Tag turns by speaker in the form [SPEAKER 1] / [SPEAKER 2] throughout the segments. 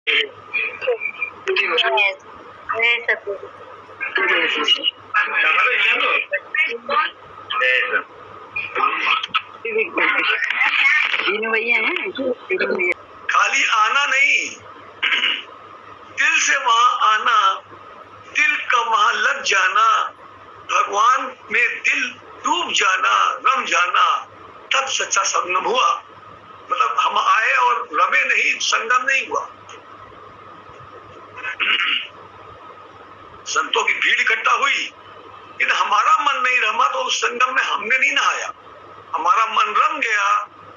[SPEAKER 1] खाली आना नहीं, दिल से वहां आना, दिल का वहां लग जाना, भगवान में दिल डूब जाना, रम जाना, तब सच्चा संगम हुआ। मतलब हम आए और रमे नहीं, संगम नहीं हुआ। संतों की भीड़ इकट्ठा हुई, लेकिन हमारा मन नहीं रमा, तो उस संगम में हमने नहीं नहाया। हमारा मन रम गया,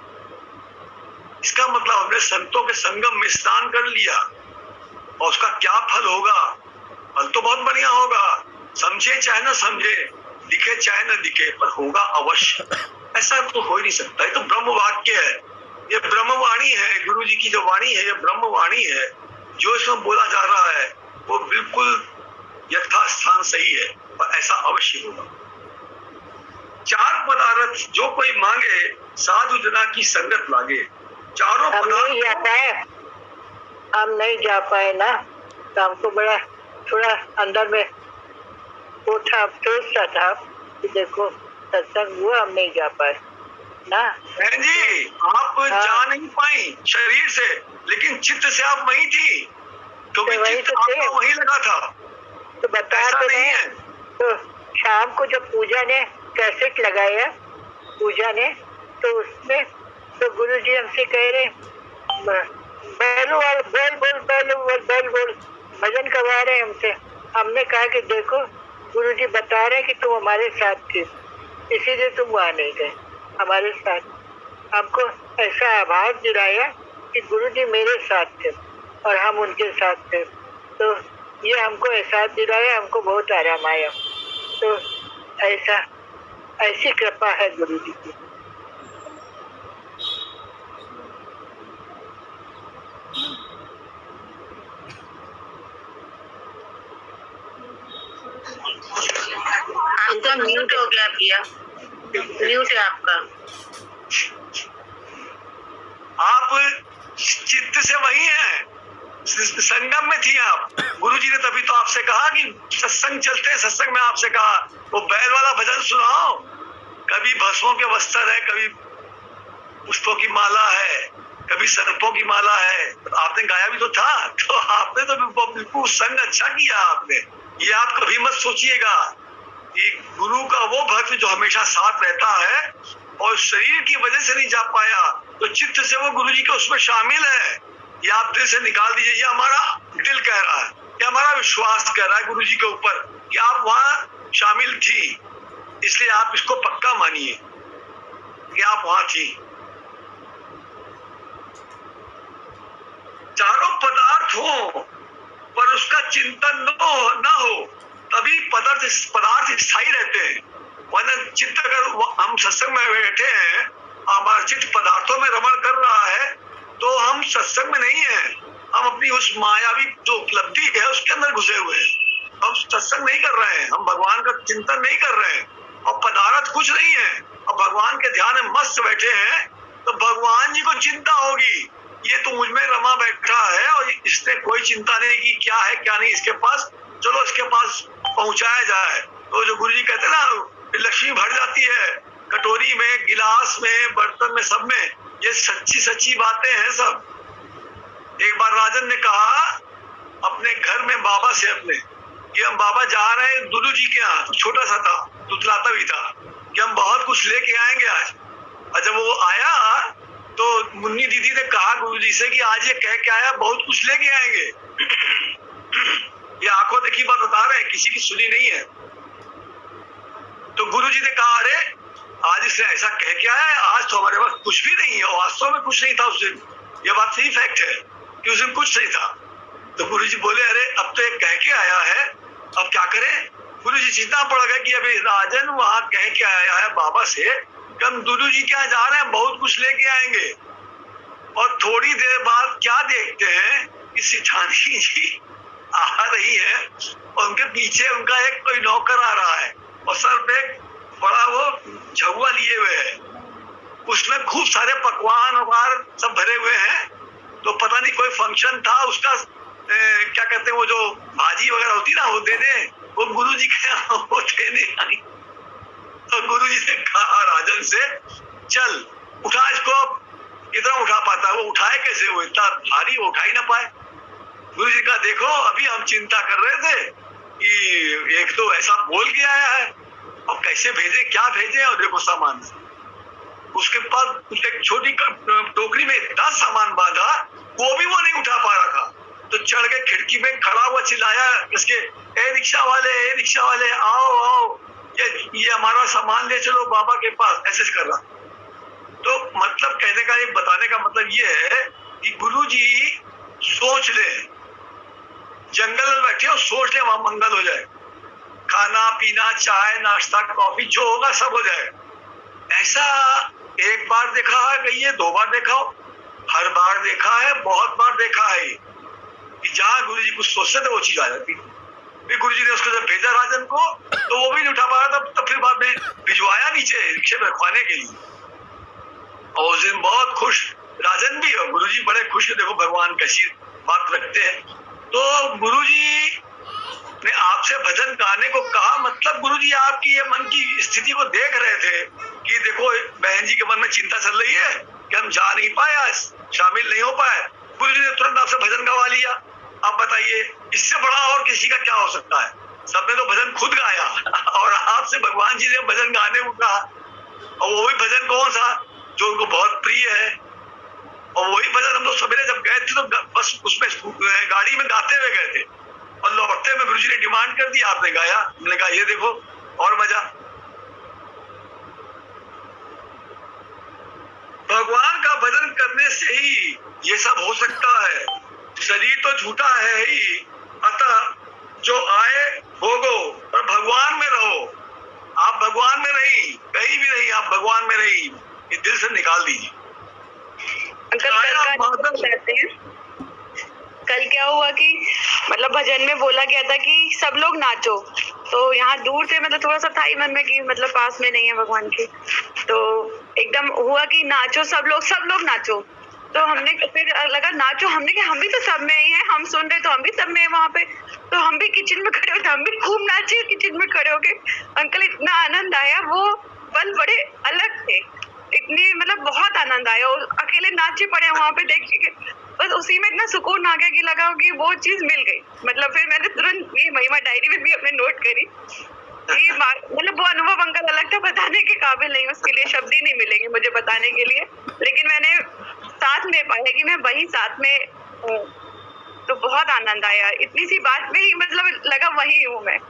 [SPEAKER 1] इसका मतलब हमने संतों के संगम में स्नान कर लिया। और उसका क्या फल होगा? फल तो बहुत बढ़िया होगा, समझे चाहे ना समझे, दिखे चाहे ना दिखे, पर होगा अवश्य। ऐसा तो हो ही नहीं सकता। ये तो ब्रह्म वाक्य है, ये ब्रह्मवाणी है। गुरु जी की जो वाणी है, ये ब्रह्मवाणी है। जो इसमें बोला जा रहा है वो बिल्कुल यथास्थान सही है, और ऐसा अवश्य होगा। चार पदार्थ जो कोई मांगे, साधु जना की संगत लागे। चारों पदार्थ
[SPEAKER 2] हम नहीं जा पाए ना, तो हमको बड़ा थोड़ा अंदर में वो था, अफसोस था कि देखो सत्संग हुआ, हम नहीं जा पाए ना।
[SPEAKER 1] बहन जी, आप जा नहीं पाई शरीर से, लेकिन चित्त से आप वही थी, क्योंकि चित्त आपका वही लगा था।
[SPEAKER 2] तो बता तो नहीं है। तो शाम को जब पूजा ने कैसेट लगाया, पूजा ने, तो उसमें तो गुरु जी हमसे कह रहे बैल बोल बैल बोल बैल बोल बैल बोल, भजन करवा रहे हमसे। हमने कहा कि देखो गुरु जी बता रहे कि तुम हमारे साथ थे, इसीलिए तुम वहाँ नहीं गए हमारे साथ। हमको ऐसा आभास दिलाया कि गुरु जी मेरे साथ थे और हम उनके साथ थे। तो ये हमको एहसास दिलाया, हमको बहुत आराम आया। तो ऐसी कृपा है गुरु जी की।
[SPEAKER 3] आपका म्यूट हो गया भैया, म्यूट है आपका।
[SPEAKER 1] आप चित्त से वही हैं, संगम में थी आप। गुरुजी ने तभी तो आपसे कहा कि सत्संग चलते हैं। सत्संग में आपसे कहा वो बैल वाला भजन सुनाओ, कभी भस्मों के वस्त्र है, कभी पुष्पों की माला है, कभी सर्पों की माला है। तो आपने गाया भी तो था। तो आपने तो बिल्कुल संग अच्छा किया आपने। ये आप कभी मत सोचिएगा कि गुरु का वो भक्त जो हमेशा साथ रहता है और शरीर की वजह से नहीं जा पाया, तो चित्त से वो गुरु जी के उसमें शामिल है। ये आप दिल से निकाल दीजिए। ये हमारा दिल कह रहा है, ये हमारा विश्वास कह रहा है गुरु जी के ऊपर कि आप वहां शामिल थी, इसलिए आप इसको पक्का मानिए कि आप वहां थी। चारों पदार्थ हो पर उसका चिंतन न हो, तभी पदार्थ स्थायी रहते हैं। वरना चित्त, अगर हम सत्संग में बैठे हैं, हमारा चित्त पदार्थों में रमण कर रहा है, तो हम सत्संग में नहीं है। हम अपनी उस मायावी जो उपलब्धि है उसके अंदर घुसे हुए हैं। हम सत्संग नहीं कर रहे हैं, हम भगवान का चिंतन नहीं कर रहे हैं, और पदार्थ कुछ नहीं है, और भगवान के ध्यान में मस्त बैठे हैं, तो भगवान जी को चिंता होगी ये तो मुझ में रमा बैठा है और इसने कोई चिंता नहीं की क्या है क्या नहीं इसके पास, चलो इसके पास पहुंचाया जाए। तो जो गुरु जी कहते हैं ना, लक्ष्मी भर जाती है कटोरी में, गिलास में, बर्तन में, सब में। ये सच्ची सच्ची बातें हैं सब। एक बार राजन ने कहा अपने घर में बाबा से अपने कि हम बाबा जा रहे हैं गुरु जी के यहाँ। छोटा सा था, तुतलाता भी था कि हम बहुत कुछ लेके आएंगे आज। और जब वो आया तो मुन्नी दीदी ने कहा गुरुजी से कि आज ये कह के आया बहुत कुछ लेके आएंगे। ये आंखों देखी बात बता रहे हैं, किसी की सुनी नहीं है। तो गुरुजी ने कहा अरे आज इसने ऐसा कह के आया है, आज तो हमारे पास कुछ भी नहीं है। वास्तव में कुछ नहीं था उस दिन, ये बात सही फैक्ट है कि उस दिन कुछ नहीं था। तो गुरुजी बोले अरे अब तो ये कह के आया है, अब क्या करें। गुरुजी चिंता पड़ गया कि अभी राजन वहां कह के आया है बाबा से, हम गुरु जी क्या जा रहे हैं बहुत कुछ लेके आएंगे। और थोड़ी देर बाद क्या देखते हैं कि सिठानी जी आ रही है और उनके पीछे उनका एक कोई नौकर आ रहा है और सर पे बड़ा वो झगुआ लिए हुए है, उसमें खूब सारे पकवान वगैरह सब भरे हुए हैं। तो पता नहीं कोई फंक्शन था, उसका क्या कहते हैं वो जो भाजी वगैरह होती ना वो देने, वो गुरुजी के वो देने आई। तो गुरुजी ने कहा राजन से, चल उठा इसको, इतना उठा पाता है वो, उठाए कैसे, वो इतना भारी वो उठा ही ना पाए। गुरुजी का देखो अभी हम चिंता कर रहे थे कि एक तो ऐसा बोल के आया है और कैसे भेजे, क्या भेजे, और देखो सामान उसके पास एक छोटी टोकरी में इतना सामान बांधा, वो भी वो नहीं उठा पा रहा था। तो चढ़ के खिड़की में खड़ा हुआ चिल्लाया इसके, ए रिक्शा वाले आओ आओ, ये हमारा सामान ले चलो बाबा के पास, ऐसे कर रहा। तो मतलब कहने का, एक बताने का मतलब ये है कि गुरुजी सोच ले, जंगल में बैठे हो, सोच ले वहां मंगल हो जाए, खाना पीना चाय नाश्ता कॉफी जो होगा सब हो जाए। ऐसा एक बार देखा है कहिए, 2 बार देखा हो, हर बार देखा है, बहुत बार देखा है कि जहां गुरुजी कुछ सोचते थे वो चीज आ जाती। फिर गुरुजी ने उसको जब भेजा राजन को तो वो भी नहीं उठा पा रहा था, तब फिर बाद में भिजवाया नीचे रिक्शे में रखवाने के लिए। और उस दिन बहुत खुश राजन भी, और गुरुजी बड़े खुश, देखो भगवान कैसी बात रखते हैं। तो गुरुजी ने आपसे भजन गाने को कहा, मतलब गुरुजी आपकी ये मन की स्थिति को देख रहे थे कि देखो बहन जी के मन में चिंता चल रही है कि हम जा नहीं पाए, आज शामिल नहीं हो पाए। गुरुजी ने तुरंत आपसे भजन गवा लिया। आप बताइए इससे बड़ा और किसी का क्या हो सकता है? सबने तो भजन खुद गाया और आपसे भगवान जी ने भजन गाने को कहा, और वो भी भजन कौन सा जो उनको बहुत प्रिय है। और वही भजन हम लोग सवेरे जब गए थे तो बस उसमें गाड़ी में गाते हुए गए थे, और लौटते में गुरुजी ने डिमांड कर दी, आपने गाया, मैंने कहा ये देखो और मजा। भगवान का भजन करने से ही ये सब हो सकता है। शरीर तो झूठा है ही, अतः जो आए भोगो और भगवान में रहो। आप भगवान में नहीं, कहीं भी नहीं, आप भगवान में नहीं, ये दिल से निकाल दीजिए।
[SPEAKER 4] कल क्या हुआ कि मतलब भजन में बोला गया था कि सब लोग नाचो, तो यहाँ दूर से मतलब थोड़ा सा था ही मन में कि मतलब पास में नहीं है भगवान के, तो एकदम हुआ कि नाचो सब लोग नाचो। तो हमने फिर लगा नाचो, हमने कि हम भी तो सब में ही हैं, हम सुन रहे तो हम भी सब में हैं वहाँ पे। तो हम भी किचन में खड़े होते, हम भी खूब नाचे किचन में खड़े होके। अंकल इतना आनंद आया, वो पल बड़े अलग थे, इतनी मतलब बहुत आनंद आया। और अकेले नाचे पड़े वहाँ पे देख के, बस उसी में इतना सुकून आ गया कि लगा कि वो चीज मिल गई। मतलब फिर मैंने तुरंत ये महिमा डायरी में भी अपने नोट करी, मतलब वो अनुभव अंकल अलग था, बताने के काबिल नहीं, उसके लिए शब्द ही नहीं मिलेंगे मुझे बताने के लिए। लेकिन मैंने साथ में पाया कि मैं वही साथ में हूँ, तो बहुत आनंद आया। इतनी सी बात में ही मतलब लगा वही हूँ मैं।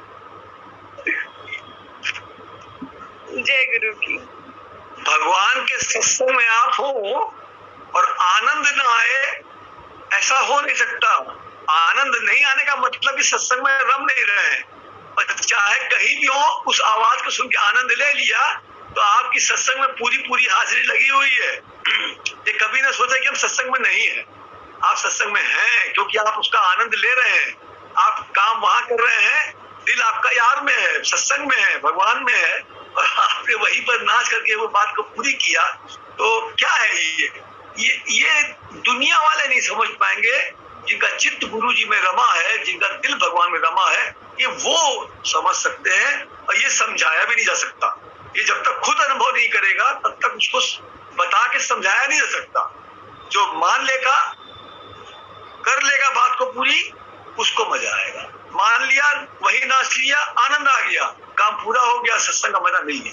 [SPEAKER 4] जय गुरु की।
[SPEAKER 1] भगवान के सत्संग में आप हो और आनंद न आए, ऐसा हो नहीं सकता। आनंद नहीं आने का मतलब कि सत्संग में रम नहीं रहे हैं। चाहे कहीं भी हो, उस आवाज को सुन के आनंद ले लिया तो आपकी सत्संग में पूरी हाजिरी लगी हुई है। ये कभी ना सोचा कि हम सत्संग में नहीं है, आप सत्संग में हैं, क्योंकि आप उसका आनंद ले रहे हैं। आप काम वहां कर रहे हैं, दिल आपका यार में है, सत्संग में है, भगवान में है, और आपने वहीं पर नाच करके वो बात को पूरी किया। तो क्या है ये दुनिया वाले नहीं समझ पाएंगे। जिनका चित्त गुरु जी में रमा है, जिनका दिल भगवान में रमा है, ये वो समझ सकते हैं। और ये समझाया भी नहीं जा सकता। ये जब तक खुद अनुभव नहीं करेगा तब तक उसको बता के समझाया नहीं जा सकता। जो मान लेगा, कर लेगा बात को पूरी, उसको मजा आएगा। मान लिया, वही नाच लिया, आनंद आ गया, काम पूरा हो गया, सत्संग का मजा नहीं है।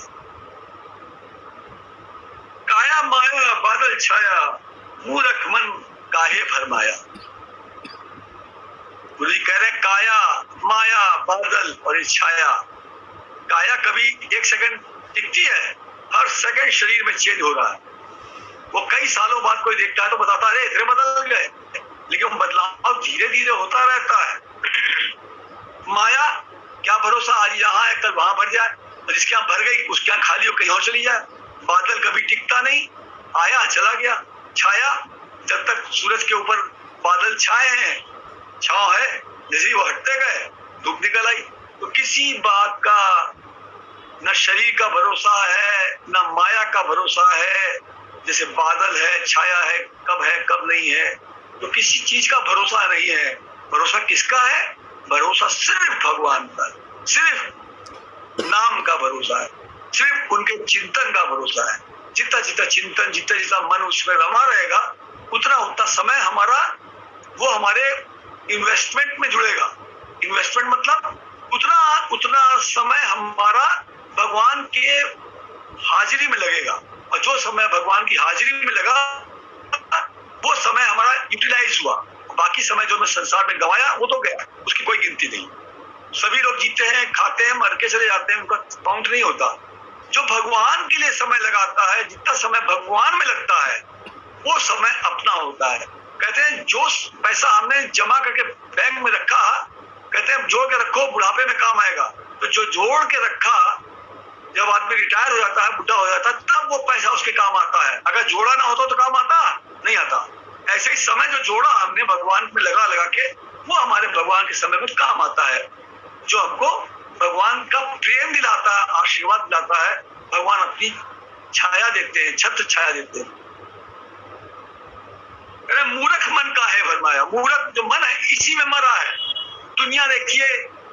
[SPEAKER 1] काया माया बादल छाया, मूर्ख मन काहे भरमाया। गुरु जी कह रहे काया माया बादल और छाया। काया कभी एक सेकंड टिकती है, हर सेकंड शरीर में चेंज हो रहा है। वो कई सालों बाद कोई देखता है तो बताता है इतने बदल गए, लेकिन बदलाव धीरे धीरे होता रहता है। माया क्या भरोसा, आज यहाँ है कल वहां भर जाए, और जिसके यहाँ भर गई उसके यहाँ खाली हो कहीं और चली जाए। बादल कभी टिकता नहीं, आया चला गया। छाया, जब तक सूरज के ऊपर बादल छाए हैं, छांव है, जैसे वो हटते गए धूप निकल आई। तो किसी बात का न शरीर का भरोसा है, न माया का भरोसा है। जैसे बादल है, छाया है, कब नहीं है, तो किसी चीज का भरोसा नहीं है। भरोसा किसका है? भरोसा सिर्फ भगवान का, सिर्फ नाम का भरोसा है, सिर्फ उनके चिंतन का भरोसा है। जितना जितना चिंतन, जितना जितना मन उसमें रमा रहेगा, उतना उतना समय हमारा वो हमारे इन्वेस्टमेंट में जुड़ेगा। इन्वेस्टमेंट मतलब उतना उतना समय हमारा भगवान के हाजिरी में लगेगा, और जो समय भगवान की हाजिरी में लगा वो समय हमारा यूटिलाइज हुआ। बाकी समय जो मैं संसार में गंवाया वो तो गया, उसकी कोई गिनती नहीं। सभी लोग जीते हैं, खाते हैं, मर के चले जाते हैं, उनका काउंट नहीं होता। जो भगवान के लिए समय लगाता है, जितना समय भगवान में लगता है वो समय अपना होता है। कहते हैं जो पैसा हमने जमा करके बैंक में रखा, कहते हैं जोड़ के रखो बुढ़ापे में काम आएगा। तो जो जोड़ के रखा, जब आदमी रिटायर हो जाता है, बुढ़ा हो जाता है, तब वो पैसा उसके काम आता है। अगर जोड़ा ना होता तो काम आता नहीं आता। ऐसे ही समय जो जोड़ा हमने भगवान में लगा लगा के, वो हमारे भगवान के समय में काम आता है, जो हमको भगवान का प्रेम दिलाता है, आशीर्वाद दिलाता है। भगवान अपनी छाया देते हैं, छत्र छाया देते हैं। अरे मूर्ख मन का है फरमाया, मूर्ख जो मन है इसी में मरा है। दुनिया देखिए,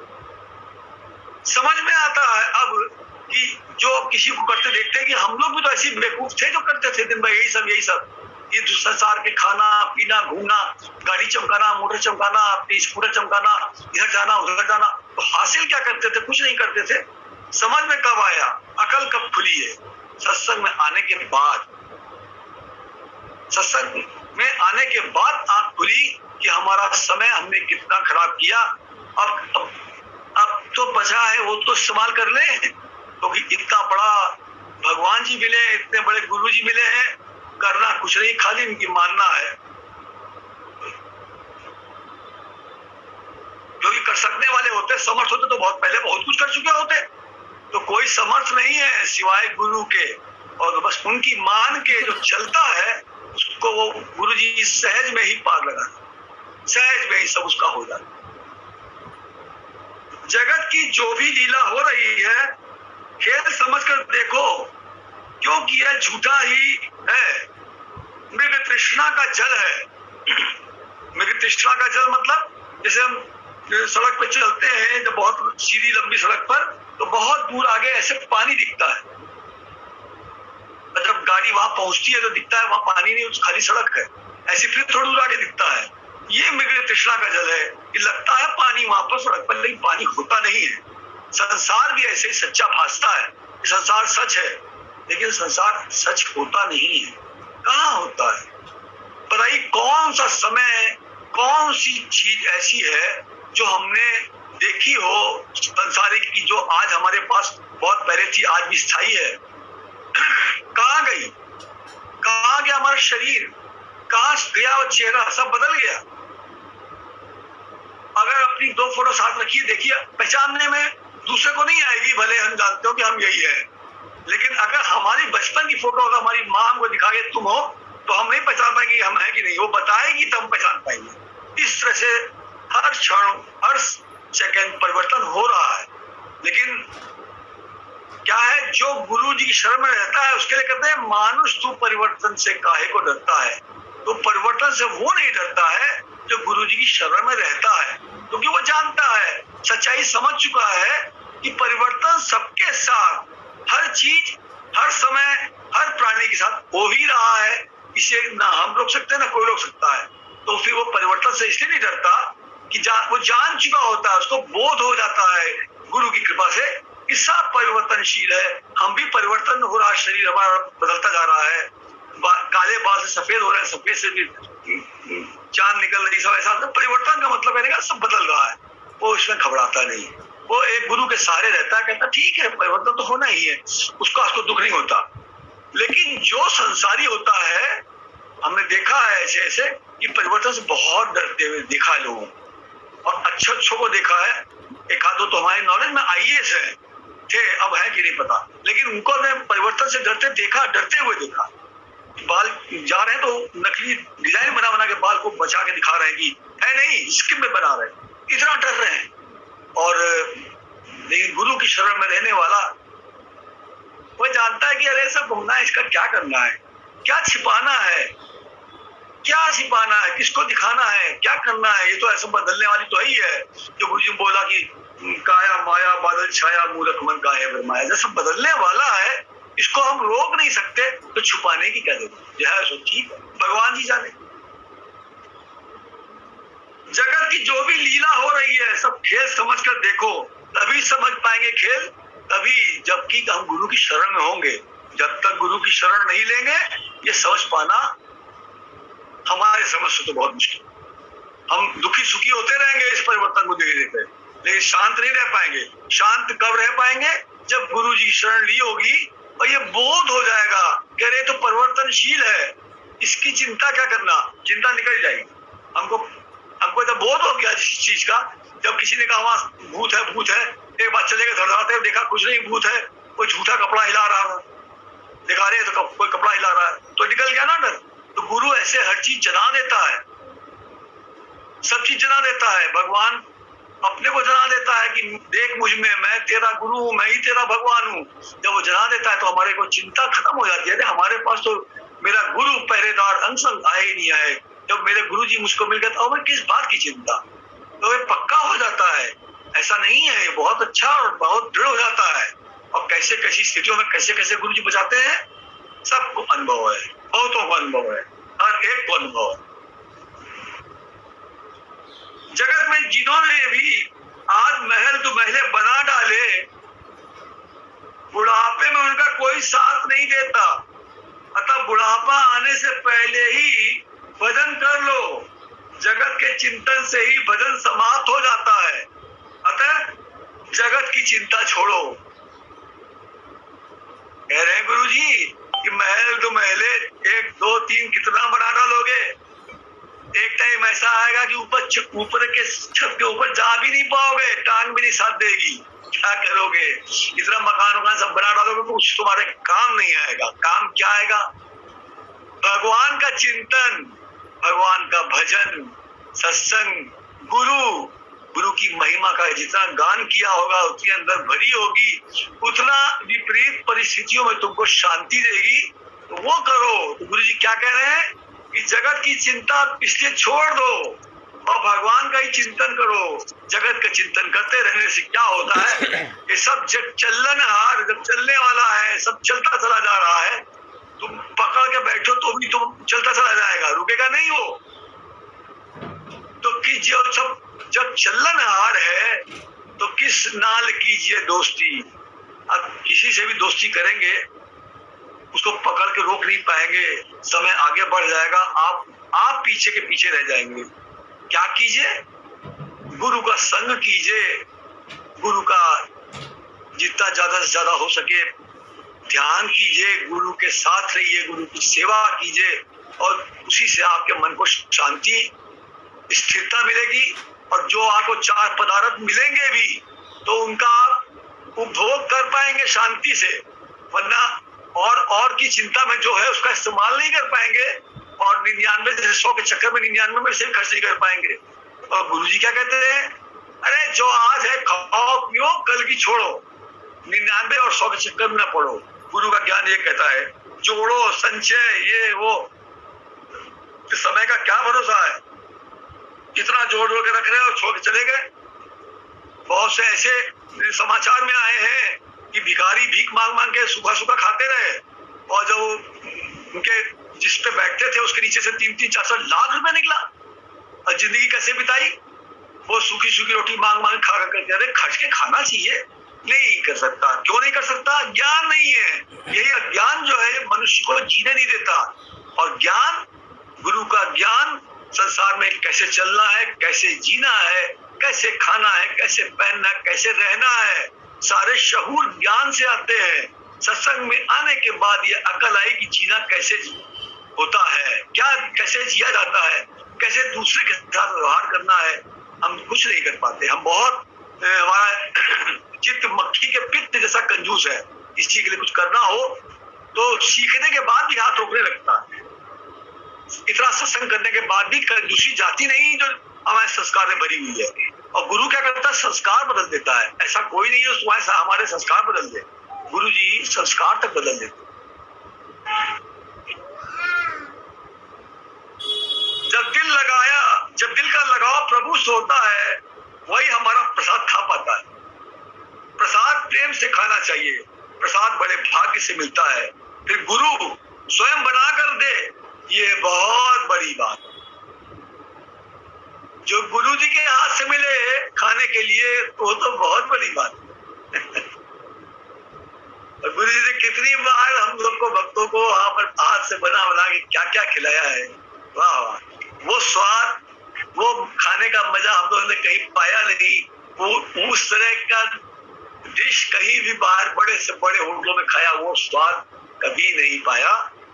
[SPEAKER 1] समझ में आता है अब कि जो किसी को करते देखते हैं कि हम लोग भी तो ऐसे बेवकूफ थे जो करते थे दिन भर यही सब ये संसार के खाना पीना, घूमना, गाड़ी चमकाना, मोटर चमकाना, अपनी स्कूटर चमकाना, इधर जाना उधर जाना। तो हासिल क्या करते थे? कुछ नहीं करते थे। समझ में कब आया? अकल कब खुली है? सत्संग में आने के बाद। सत्संग में आने के बाद आंख खुली कि हमारा समय हमने कितना खराब किया। अब तो बचा है वो तो इस्तेमाल कर ले, क्योंकि तो इतना बड़ा भगवान जी मिले, इतने बड़े गुरु जी मिले हैं, करना कुछ नहीं, खाली इनकी मानना है। जो भी कर सकने वाले होते, समर्थ होते तो बहुत पहले बहुत कुछ कर चुके होते। तो कोई समर्थ नहीं है सिवाय गुरु के, और बस उनकी मान के जो चलता है उसको वो गुरु जी सहज में ही पार लगा, सहज में ही सब उसका हो जाता। जगत की जो भी लीला हो रही है खेल समझकर देखो, क्योंकि यह झूठा ही है। मृग तृष्णा का जल है। मृग तृष्णा का जल मतलब जैसे हम सड़क पे चलते हैं, जब बहुत सीधी लंबी सड़क पर, तो बहुत दूर आगे ऐसे पानी दिखता है। जब गाड़ी वहां पहुंचती है तो दिखता है वहां पानी नहीं, खाली सड़क है। ऐसे फिर थोड़ी दूर आगे दिखता है। ये मृग तृष्णा का जल है। ये लगता है पानी वहां पर सड़क पर, लेकिन पानी होता नहीं है। संसार भी ऐसे ही सच्चा भासता है। संसार सच है, लेकिन संसार सच होता नहीं है। कहाँ होता है? बताइए कौन सा समय, कौन सी चीज ऐसी है जो हमने देखी हो संसारिक की, जो आज हमारे पास बहुत पहले थी, आज भी स्थायी है? कहाँ गई? कहाँ गया हमारा शरीर? कहाँ गया वो चेहरा? सब बदल गया। अगर अपनी दो फोटो साथ रखिए, देखिए, पहचानने में दूसरे को नहीं आएगी, भले हम जानते हो कि हम यही है। लेकिन अगर हमारी बचपन की फोटो अगर हमारी माँ हमको दिखाए तुम हो, तो हम नहीं पहचान पाएंगे हम हैं कि नहीं। वो बताएगी तो हम पहचान पाएंगे। इस तरह से हर क्षण, हर सेकंड परिवर्तन हो रहा है। लेकिन क्या है, जो गुरु जी की शरण में रहता है उसके लिए कहते हैं मानुष तू परिवर्तन से काहे को डरता है। तो परिवर्तन से वो नहीं डरता है जो गुरु जी की शरण में रहता है, क्योंकि वो जानता है, सच्चाई समझ चुका है कि परिवर्तन सबके साथ, हर चीज, हर समय, हर प्राणी के साथ हो ही रहा है। इसे ना हम रोक सकते ना कोई रोक सकता है। तो फिर वो परिवर्तन से इसलिए नहीं डरता कि वो जान चुका होता है, उसको बोध हो जाता है गुरु की कृपा से कि सब परिवर्तनशील है। हम भी परिवर्तन हो रहा है, शरीर हमारा बदलता जा रहा है, काले बाल से सफेद हो रहे हैं, सफेद से भी चांद निकल रही, सब ऐसा। परिवर्तन का मतलब है सब बदल रहा है। वो इसमें घबराता नहीं, वो एक गुरु के सहारे रहता है, कहता ठीक है परिवर्तन तो होना ही है, उसको दुख नहीं होता। लेकिन जो संसारी होता है, हमने देखा है ऐसे ऐसे कि परिवर्तन से बहुत डरते हुए देखा है लोगों, और अच्छों को देखा है। एक आधो तो हमारे नॉलेज में IAS है, थे, अब है कि नहीं पता, लेकिन उनको ने परिवर्तन से डरते हुए देखा। बाल जा रहे हैं तो नकली डिजाइन बना के बाल को बचा के दिखा रहे हैं कि है नहीं, स्किन में बना रहे हैं, इतना डर रहे हैं। और लेकिन गुरु की शरण में रहने वाला वो जानता है कि अरे सब घूमना है, इसका क्या करना है, क्या छिपाना है। क्या छिपाना है, किसको दिखाना है, क्या करना है? ये तो ऐसा बदलने वाली तो ही है जो गुरु जी ने बोला कि काया माया बादल छाया मूरख मन का है भरमाया, जैसा बदलने वाला है इसको हम रोक नहीं सकते, तो छुपाने की क्या जरूरत? जो है सो ठीक है, भगवान जी जाने। जगत की जो भी लीला हो रही है सब खेल समझ कर देखो, तभी समझ पाएंगे खेल, तभी जबकि हम गुरु की शरण में होंगे। जब तक गुरु की शरण नहीं लेंगे ये समझ पाना हमारे समझ से तो बहुत मुश्किल। हम दुखी सुखी होते रहेंगे इस परिवर्तन को देख देते, लेकिन शांत नहीं रह पाएंगे। शांत कब रह पाएंगे? जब गुरु जी शरण ली होगी और ये बोध हो जाएगा कि अरे तो परिवर्तनशील है, इसकी चिंता क्या करना, चिंता निकल जाएगी। हमको जब बोध हो गया जिस चीज का, जब किसी ने कहा वहां भूत है, एक बात चलेगा धड़धड़ाते देखा कुछ नहीं भूत है, कोई झूठा कपड़ा हिला रहा है, दिखा रहे तो कोई कपड़ा हिला रहा है, तो निकल गया ना डर। तो गुरु ऐसे हर चीज जना देता है, सब चीज जना देता है। भगवान अपने को जना देता है कि देख मुझ में, मैं तेरा गुरु हूँ, मैं ही तेरा भगवान हूँ। जब वो जना देता है तो हमारे को चिंता खत्म हो जाती है। हमारे पास तो मेरा गुरु पहरेदार अंग आए ही नहीं आए, जब मेरे गुरु जी मुझको मिल गए तो मैं किस बात की चिंता, तो ये पक्का हो जाता है। ऐसा नहीं है, ये बहुत अच्छा और बहुत दृढ़ हो जाता है। और कैसे कैसी स्थितियों में कैसे कैसे गुरु जी बचाते हैं, सबको अनुभव है, बहुतों को अनुभव है, हर एक को अनुभव है। जगत में जिन्होंने भी आज महल तो महले बना डाले, बुढ़ापे में उनका कोई साथ नहीं देता। अतः बुढ़ापा आने से पहले ही भजन कर लो, जगत के चिंतन से ही भजन समाप्त हो जाता है। अतः जगत की चिंता छोड़ो। कह रहे हैं गुरु जी कि महल तो महले 1 2 3 कितना बना डालोगे, एक टाइम ऐसा आएगा कि ऊपर के छत के ऊपर जा भी नहीं पाओगे, टांग भी नहीं साथ देगी, क्या करोगे? इतना मकान सब बना डालोगे तो कुछ तुम्हारे काम नहीं आएगा। काम क्या आएगा? भगवान का चिंतन, भगवान का भजन, सत्संग, गुरु की महिमा का जितना गान किया होगा उतनी अंदर भरी होगी, उतना विपरीत परिस्थितियों में तुमको शांति देगी, तो वो करो। तो गुरु जी क्या कह रहे हैं कि जगत की चिंता इसलिए छोड़ दो और भगवान का ही चिंतन करो। जगत का चिंतन करते रहने से क्या होता है, ये सब चलनहार जब चलने वाला है, सब चलता चला जा रहा है, तुम पकड़ के बैठो तो भी तुम चलता चला जाएगा, रुकेगा नहीं वो। तो कीजिए, सब जब चलनहार है तो किस नाल कीजिए दोस्ती। अब किसी से भी दोस्ती करेंगे उसको पकड़ के रोक नहीं पाएंगे, समय आगे बढ़ जाएगा, आप पीछे के पीछे रह जाएंगे। क्या कीजिए? गुरु का संग कीजिए, गुरु का जितना ज्यादा से ज्यादा हो सके ध्यान कीजिए, गुरु के साथ रहिए, गुरु की सेवा कीजिए, और उसी से आपके मन को शांति स्थिरता मिलेगी। और जो आपको 4 पदार्थ मिलेंगे भी तो उनका आप उपभोग कर पाएंगे शांति से, वरना और की चिंता में जो है उसका इस्तेमाल नहीं कर पाएंगे, और 99 जैसे 100 के चक्कर में 99 में से खर्च नहीं कर पाएंगे। और गुरुजी क्या कहते हैं, अरे जो आज है खाओ पियो, कल की छोड़ो, 99 और 100 के चक्कर में न पड़ो। गुरु का ज्ञान ये कहता है, जोड़ो संचय ये वो, समय का क्या भरोसा है, कितना जोड़ के रख रहे हैं और छोड़ के चले गए। बहुत से ऐसे समाचार में आए हैं कि भिखारी भीख मांग मांग के सूखा सूखा खाते रहे, और जब उनके जिस पे बैठते थे उसके नीचे से 3-3, 4-4 लाख रुपए निकला, और जिंदगी कैसे बिताई? वो सूखी सूखी रोटी मांग मांग खा करके, अरे खर्च के खाना चाहिए, नहीं कर सकता। क्यों नहीं कर सकता? ज्ञान नहीं है। यही अज्ञान जो है मनुष्य को जीने नहीं देता। और ज्ञान, गुरु का ज्ञान, संसार में कैसे चलना है, कैसे जीना है, कैसे खाना है, कैसे पहनना है, कैसे रहना है, सारे शहूर ज्ञान से आते हैं। सत्संग में आने के बाद ये अकल आई कि जीना कैसे होता है, क्या कैसे जिया जाता है, कैसे दूसरे के साथ व्यवहार करना है। हम कुछ नहीं कर पाते, हम बहुत, हमारा चित्त मक्खी के पित्त जैसा कंजूस है। इस चीज के लिए कुछ करना हो तो सीखने के बाद भी हाथ रोकने लगता है। इतना सत्संग करने के बाद भी कंजूसी जाती नहीं जो हमारे संस्कार में भरी हुई है। और गुरु क्या करता है, संस्कार बदल देता है। ऐसा कोई नहीं है जो हमारे संस्कार बदल दे, गुरु जी संस्कार तक बदल देते। जब दिल का लगाव प्रभु से होता है, वही हमारा प्रसाद खा पाता है। प्रसाद प्रेम से खाना चाहिए, प्रसाद बड़े भाग्य से मिलता है। फिर गुरु स्वयं बना कर दे, ये बहुत बड़ी बात। जो गुरु जी के हाथ से मिले खाने के लिए, वो तो बहुत बड़ी बात। गुरु जी ने कितनी बार हम लोग को, भक्तों को वहां पर हाथ से बना बना के क्या क्या खिलाया है। वाह वाह, वो स्वाद, वो खाने का मजा हम लोगों ने कहीं पाया नहीं। वो उस तरह का डिश कहीं भी बाहर बड़े से बड़े होटलों में खाया, वो स्वाद कभी नहीं पाया।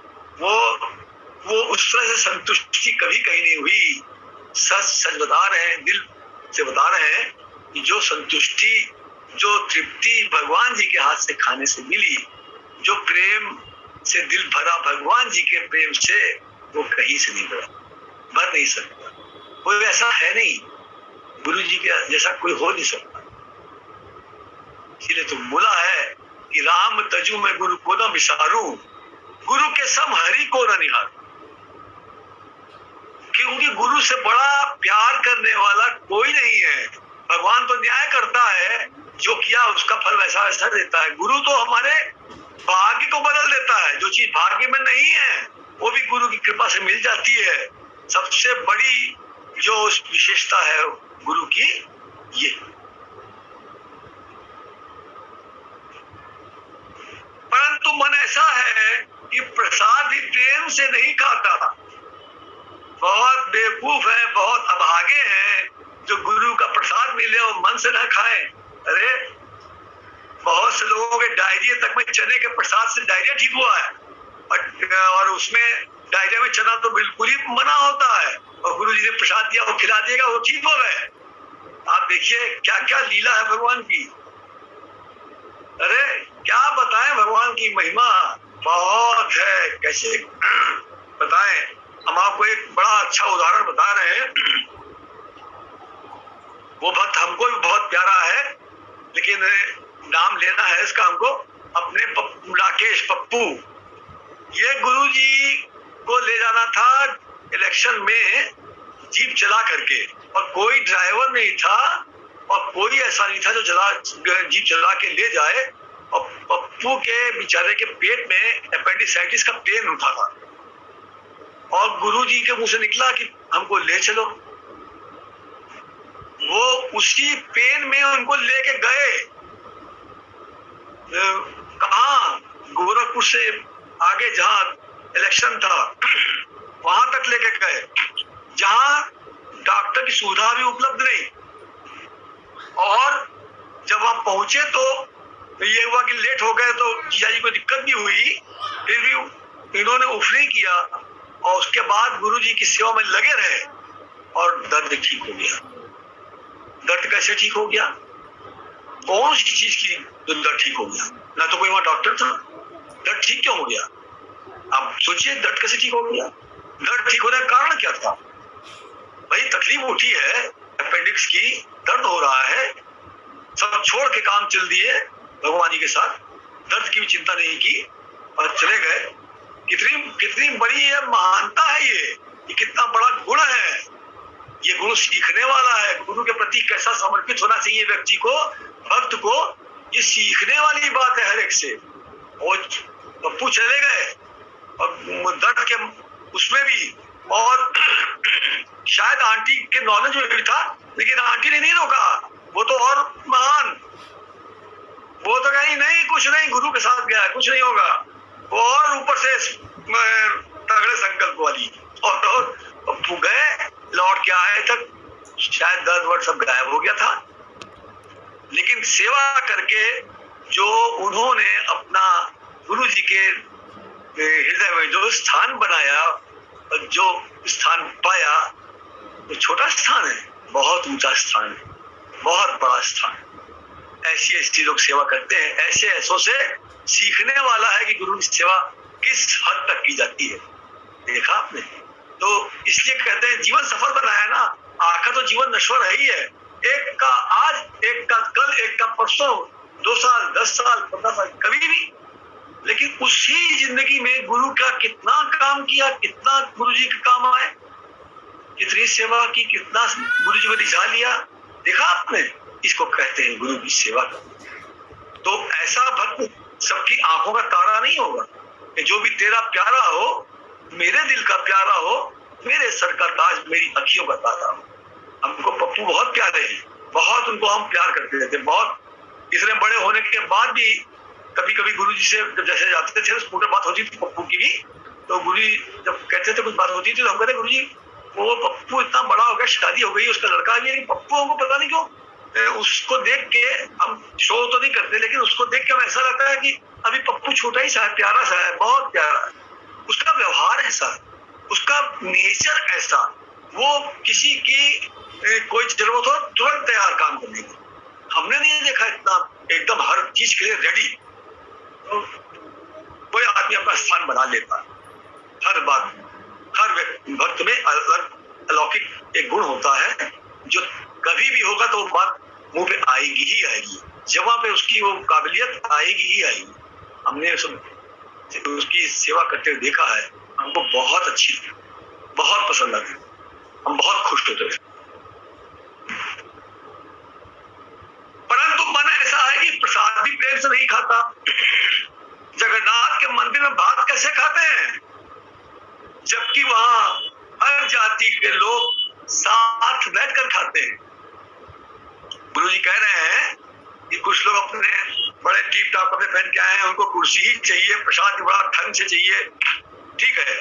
[SPEAKER 1] वो उस तरह से संतुष्टि कभी कहीं नहीं हुई। सच बता रहे हैं, दिल से बता रहे हैं कि जो संतुष्टि, जो तृप्ति भगवान जी के हाथ से खाने से मिली, जो प्रेम से दिल भरा भगवान जी के प्रेम से, वो कहीं से नहीं भर नहीं सकता। कोई ऐसा है नहीं, गुरु जी के जैसा कोई हो नहीं सकता। इसलिए तो बोला है कि राम तजु में गुरु को न विसारू, गुरु के सम हरि को न निहारू। क्योंकि गुरु से बड़ा प्यार करने वाला कोई नहीं है। भगवान तो न्याय करता है, जो किया उसका फल वैसा वैसा देता है। गुरु तो हमारे भाग्य को बदल देता है। जो चीज भाग्य में नहीं है, वो भी गुरु की कृपा से मिल जाती है। सबसे बड़ी जो विशेषता है गुरु की, ये। परंतु मन ऐसा है कि प्रसाद भी प्रेम से नहीं खाता। बहुत बेवकूफ है, बहुत अभागे हैं जो गुरु का प्रसाद मिले और मन से ना खाएं। अरे बहुत से लोगों के डायरिया तक में चने के प्रसाद से डायरिया ठीक हुआ है, और उसमें डायरिया में चना तो बिल्कुल ही मना होता है, और गुरु जी ने प्रसाद दिया, वो खिला देगा, वो ठीक हो गए। आप देखिए क्या क्या लीला है भगवान की। अरे क्या बताएं भगवान की महिमा, बहुत है। कैसे बताएं? हम आपको एक बड़ा अच्छा उदाहरण बता रहे हैं। वो भक्त हमको भी बहुत प्यारा है, लेकिन नाम लेना है इसका हमको। अपने राकेश पप्पू, ये गुरु जी को ले जाना था इलेक्शन में जीप चला करके, और कोई ड्राइवर नहीं था और कोई ऐसा नहीं था जो जीप चला के ले जाए। और पप्पू के बेचारे के पेट में अपेंडिसाइटिस का पेन उठा था, और गुरु जी के मुंह से निकला कि हमको ले चलो। वो उसी पेन में उनको लेके गए। कहाँ? गोरखपुर से आगे जहां इलेक्शन था, वहां तक लेके गए, जहां डॉक्टर की सुविधा भी उपलब्ध नहीं। और जब वहां पहुंचे तो ये हुआ कि लेट हो गए, तो जीजा जी को दिक्कत भी हुई। फिर भी इन्होंने उफ नहीं किया, और उसके बाद गुरु जी की सेवा में लगे रहे, और दर्द ठीक हो गया। दर्द कैसे ठीक हो गया? कौन सी चीज की दर्द ठीक हो गया? ना तो कोई वहां डॉक्टर था। दर्द ठीक क्यों हो गया? आप सोचिए, दर्द कैसे ठीक हो गया? दर्द ठीक होने का कारण क्या था? भाई तकलीफ उठी है अपेंडिक्स की, दर्द हो रहा है, सब छोड़ के काम चल दिए भगवान जी के साथ, दर्द की भी चिंता नहीं की और चले गए। कितनी बड़ी है महानता है ये कितना बड़ा गुण है। ये गुण सीखने वाला है। गुरु के प्रति कैसा समर्पित होना चाहिए व्यक्ति को, भक्त को, ये सीखने वाली बात है हर एक से। और पप्पू चले गए और दर्द के उसमें भी, और शायद आंटी के नॉलेज में भी था, लेकिन आंटी ने नहीं रोका। वो तो और महान, वो तो कहीं नहीं, कुछ नहीं, गुरु के साथ गया, कुछ नहीं होगा। वो और ऊपर से तगड़े संकल्प वाली, और पप्पू गए, लौट के आए तक शायद दर्द वर्द सब गायब हो गया था। लेकिन सेवा करके जो उन्होंने अपना गुरु जी के हृदय में जो स्थान बनाया, जो स्थान पाया, वो छोटा स्थान है, बहुत ऊंचा स्थान है, बहुत बड़ा स्थान। ऐसी लोग सेवा करते हैं। ऐसों से सीखने वाला है कि गुरु की सेवा किस हद तक की जाती है। देखा आपने? तो इसलिए कहते हैं जीवन सफल बनाया ना। आखिर तो जीवन नश्वर है ही है, एक का आज, एक का कल, एक का परसों, 2 साल, 10 साल, 15 साल, कभी भी। लेकिन उसी जिंदगी में गुरु का कितना काम किया, कितना गुरु जी के काम आए, कितनी सेवा की, कितना गुरु जी को रिझा लिया, देखा आपने? इसको कहते हैं गुरु की सेवा। तो ऐसा भक्त सबकी आंखों का तारा नहीं होगा कि जो भी तेरा प्यारा हो, मेरे दिल का प्यारा हो, मेरे सर का ताज, मेरी अखियों का तारा हो। हमको पप्पू बहुत प्यारे हैं, बहुत उनको हम प्यार करते रहते, बहुत। इतने बड़े होने के बाद भी कभी कभी गुरु जी से जैसे जाते थे, स्कूटर बात होती थी पप्पू की भी, तो गुरु जी जब कहते थे कुछ बात होती थी तो हम कहते गुरु जी वो पप्पू इतना बड़ा हो गया, शादी हो गई, उसका लड़का भी है, पप्पू हमको पता नहीं क्यों उसको देख के हम शो तो नहीं करते, लेकिन उसको देख के हम ऐसा लगता है कि अभी पप्पू छोटा ही सा है, प्यारा सा है, बहुत प्यारा है। उसका व्यवहार ऐसा, उसका नेचर ऐसा, वो किसी की कोई जरूरत हो तुरंत तैयार काम करने की। हमने नहीं देखा इतना एकदम हर चीज के लिए रेडी। तो कोई आदमी अपना स्थान बना लेता है, हर बात, हर भक्त में अलग अलौकिक एक गुण होता है जो कभी भी होगा तो बात मुंह पे आएगी ही आएगी, जवां पे उसकी वो काबिलियत आएगी ही आएगी। हमने उसकी सेवा करते हुए देखा है, हमको बहुत अच्छी, बहुत पसंद आती, हम बहुत खुश होते हैं। परंतु मन ऐसा है कि प्रसाद भी प्रेम से नहीं खाता। जगन्नाथ के मंदिर में भात कैसे खाते हैं, जबकि वहां हर जाति के लोग साथ बैठकर खाते हैं। गुरु जी कह रहे हैं कि कुछ लोग अपने बड़े टीप टाप कपड़े पहन के आए हैं, उनको कुर्सी ही चाहिए, प्रसाद भी बड़ा ढंग से चाहिए, ठीक है।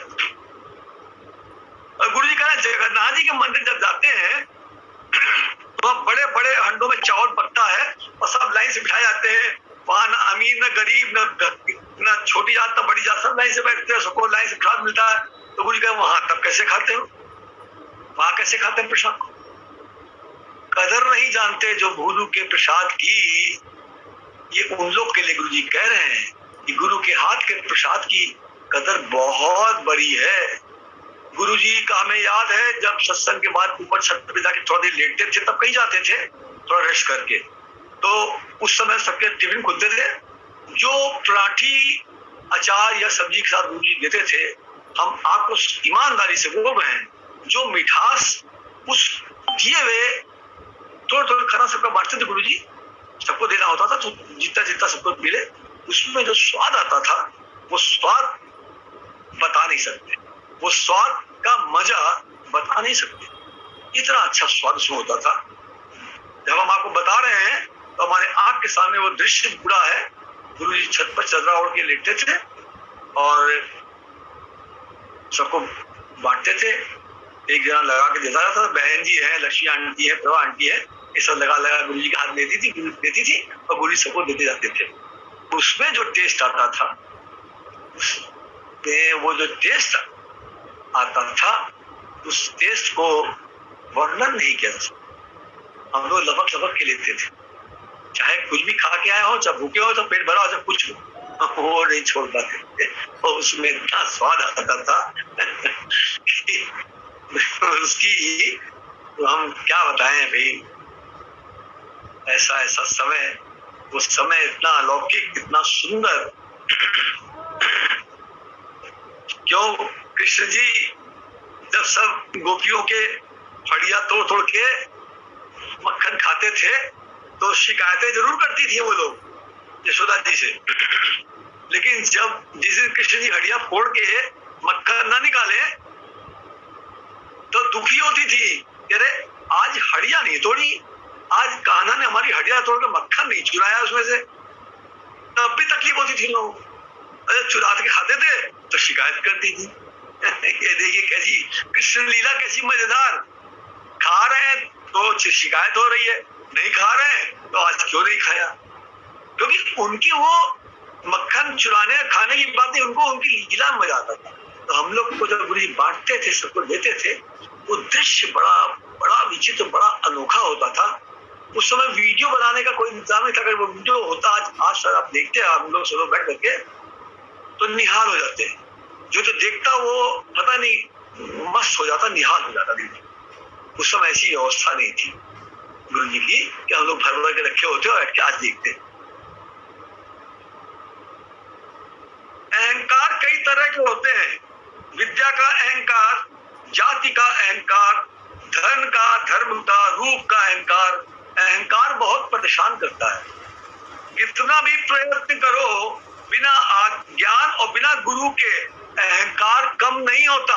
[SPEAKER 1] और गुरु जी कह रहे हैं जगन्नाथ जी के मंदिर जब जाते हैं तो बड़े बड़े हंडों में चावल पकता है और सब लाइन से बिठाए जाते हैं। वहां न अमीर न गरीब न छोटी जात न बड़ी जात, सब लाइन से बैठते हैं, सबको लाइन से प्रसाद मिलता है। तो गुरु जी कह वहां तब कैसे खाते हो, वहां कैसे खाते हैं प्रसाद को? कदर नहीं जानते जो गुरु के प्रसाद की। ये उन लोग के लिए गुरु जी कह रहे हैं कि गुरु के हाथ के प्रसाद की कदर बहुत बड़ी है। गुरु जी का हमें याद है जब सत्संग के बाद ऊपर छत पे जाके थोड़ा देर लेटते थे, तब कहीं जाते थे थोड़ा रेस्ट करके, तो उस समय सबके टिफिन खुलते थे। जो पराठी अचार या सब्जी के साथ गुरु जी देते थे, हम आपको ईमानदारी से बोल रहे हैं, जो मिठास उस दिए हुए थोड़ा थोड़ा खाना सबका बांटते थे गुरु जी, सबको देना होता था, तो जितना जितना सबको मिले, उसमें जो स्वाद आता था वो स्वाद बता नहीं सकते, वो स्वाद का मजा बता नहीं सकते, इतना अच्छा स्वाद उसमें होता था। जब हम आपको बता रहे हैं तो हमारे आंख के सामने वो दृश्य पूरा है। गुरु जी छत पर चदरा ओढ़ के लेटते थे और सबको बांटते थे। एक जना लगा के देता था, बहन जी है, लक्ष्मी आंटी है, प्रभा आंटी है, ये सब लगा लगा गुरु जी के हाथ देती थी और गुरु जी सबको देते जाते थे। उसमें जो टेस्ट आता था, वो जो टेस्ट आता था, उस टेस्ट को वर्णन नहीं किया जा सकता। हम लोग लपक लपक के लेते थे, चाहे कुछ भी खा के आए हो, चाहे भूखे हो, चाहे पेट भरा हो, चाहे कुछ हो, वो नहीं छोड़ पाते। और उसमें इतना स्वाद आता था उसकी तो हम क्या बताएं भाई। ऐसा ऐसा समय, वो समय इतना अलौकिक, इतना सुंदर। क्यों कृष्ण जी जब सब गोपियों के फड़िया तोड़ तोड़ के मक्खन खाते थे तो शिकायतें जरूर करती थी वो लोग यशोदा जी से, लेकिन जब जिस दिन कृष्ण जी हड्डियां फोड़ के मक्खन ना निकाले तो दुखी होती थी, अरे आज हड्डियां नहीं तोड़ी, आज कान्हा ने हमारी हड्डियां तोड़ के मक्खन नहीं चुराया उसमें से, तब भी तकलीफ होती थी। लोग अरे चुरा के खाते थे तो शिकायत करती थी। ये देखिए कैसी कृष्ण लीला, कैसी मजेदार। खा रहे हैं तो शिकायत हो रही है, नहीं खा रहे हैं तो आज क्यों नहीं खाया, क्योंकि उनकी वो मक्खन चुराने खाने की बात नहीं, उनको उनकी लीला में मजा आता था। तो हम लोग को जब गुरु जी बांटते थे, सबको देते थे, वो दृश्य बड़ा बड़ा विचित्र, बड़ा अनोखा होता था। उस समय वीडियो बनाने का कोई इंतजाम नहीं था। अगर वो वीडियो होता आज सर आप देखते हैं, हम लोग सब बैठ करके तो निहाल हो जाते हैं। जो देखता वो पता नहीं मस्त हो जाता, निहाल हो जाता। उस समय ऐसी व्यवस्था नहीं थी गुरु जी की कि हम लोग भर भर के रखे होते और आज देखते। अहंकार कई तरह के होते हैं। विद्या का अहंकार, जाति का अहंकार, धन का, धर्म का, रूप का अहंकार। अहंकार बहुत परेशान करता है। कितना भी प्रयत्न करो, बिना ज्ञान और बिना गुरु के अहंकार कम नहीं होता।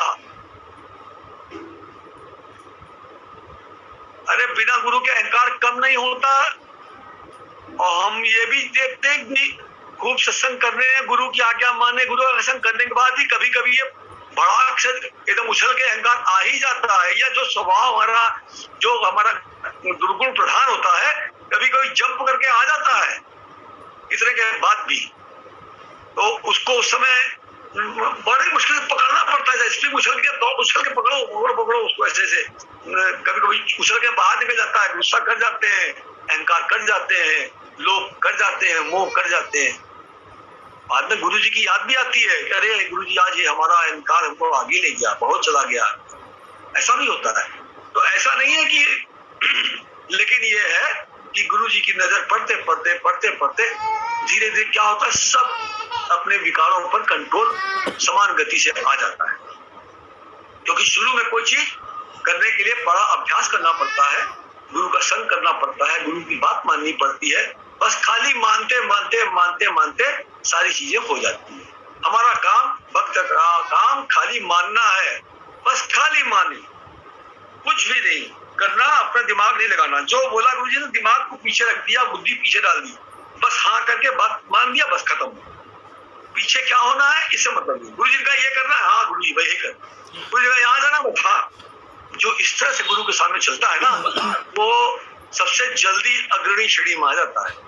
[SPEAKER 1] अरे बिना गुरु के अहंकार कम नहीं होता। और हम ये भी देखते हैं कि खूब सत्संग करने हैं, गुरु की आज्ञा माने, गुरु का सत्संग करने के बाद भी कभी कभी ये बड़ा अक्षर एकदम उछल के अहंकार आ ही जाता है। या जो स्वभाव हमारा, जो हमारा दुर्गुण प्रधान होता है, कभी कभी जंप करके आ जाता है। इतने के बाद भी तो उसको उस समय बड़ी मुश्किल से पकड़ना पड़ता है। स्प्रिंग उछल के पकड़ो उसको ऐसे से। कभी कभी उछल के बाहर निकल जाता है, गुस्सा कर जाते हैं, अहंकार कर जाते हैं, लोभ कर जाते हैं, मोह कर जाते हैं। बाद में गुरु जी की याद भी आती है कि अरे गुरु जी आज ये हमारा अहंकार हमको आगे ले गया, बहुत चला गया। ऐसा भी होता है। तो ऐसा नहीं है कि लेकिन ये है कि गुरु जी की नजर पड़ते धीरे धीरे क्या होता है, सब अपने विकारों पर कंट्रोल समान गति से आ जाता है। क्योंकि शुरू में कोई चीज करने के लिए बड़ा अभ्यास करना पड़ता है, गुरु का संग करना पड़ता है, गुरु की बात माननी पड़ती है। बस खाली मानते सारी चीजें हो जाती है। हमारा काम, भक्त का काम खाली मानना है। बस खाली माने, कुछ भी नहीं करना, अपना दिमाग नहीं लगाना। जो बोला गुरु जी ने दिमाग को पीछे रख दिया, बुद्धि पीछे डाल दी, बस हाँ करके बात मान दिया, बस खत्म। पीछे क्या होना है इससे मतलब नहीं। गुरु जी का ये करना है, हाँ गुरु जी भाई ये कर। गुरु जी का यहाँ जाना, बस हाँ। जो इस तरह से गुरु के सामने चलता है ना, वो सबसे जल्दी अग्रणी श्रेणी में आ जाता है।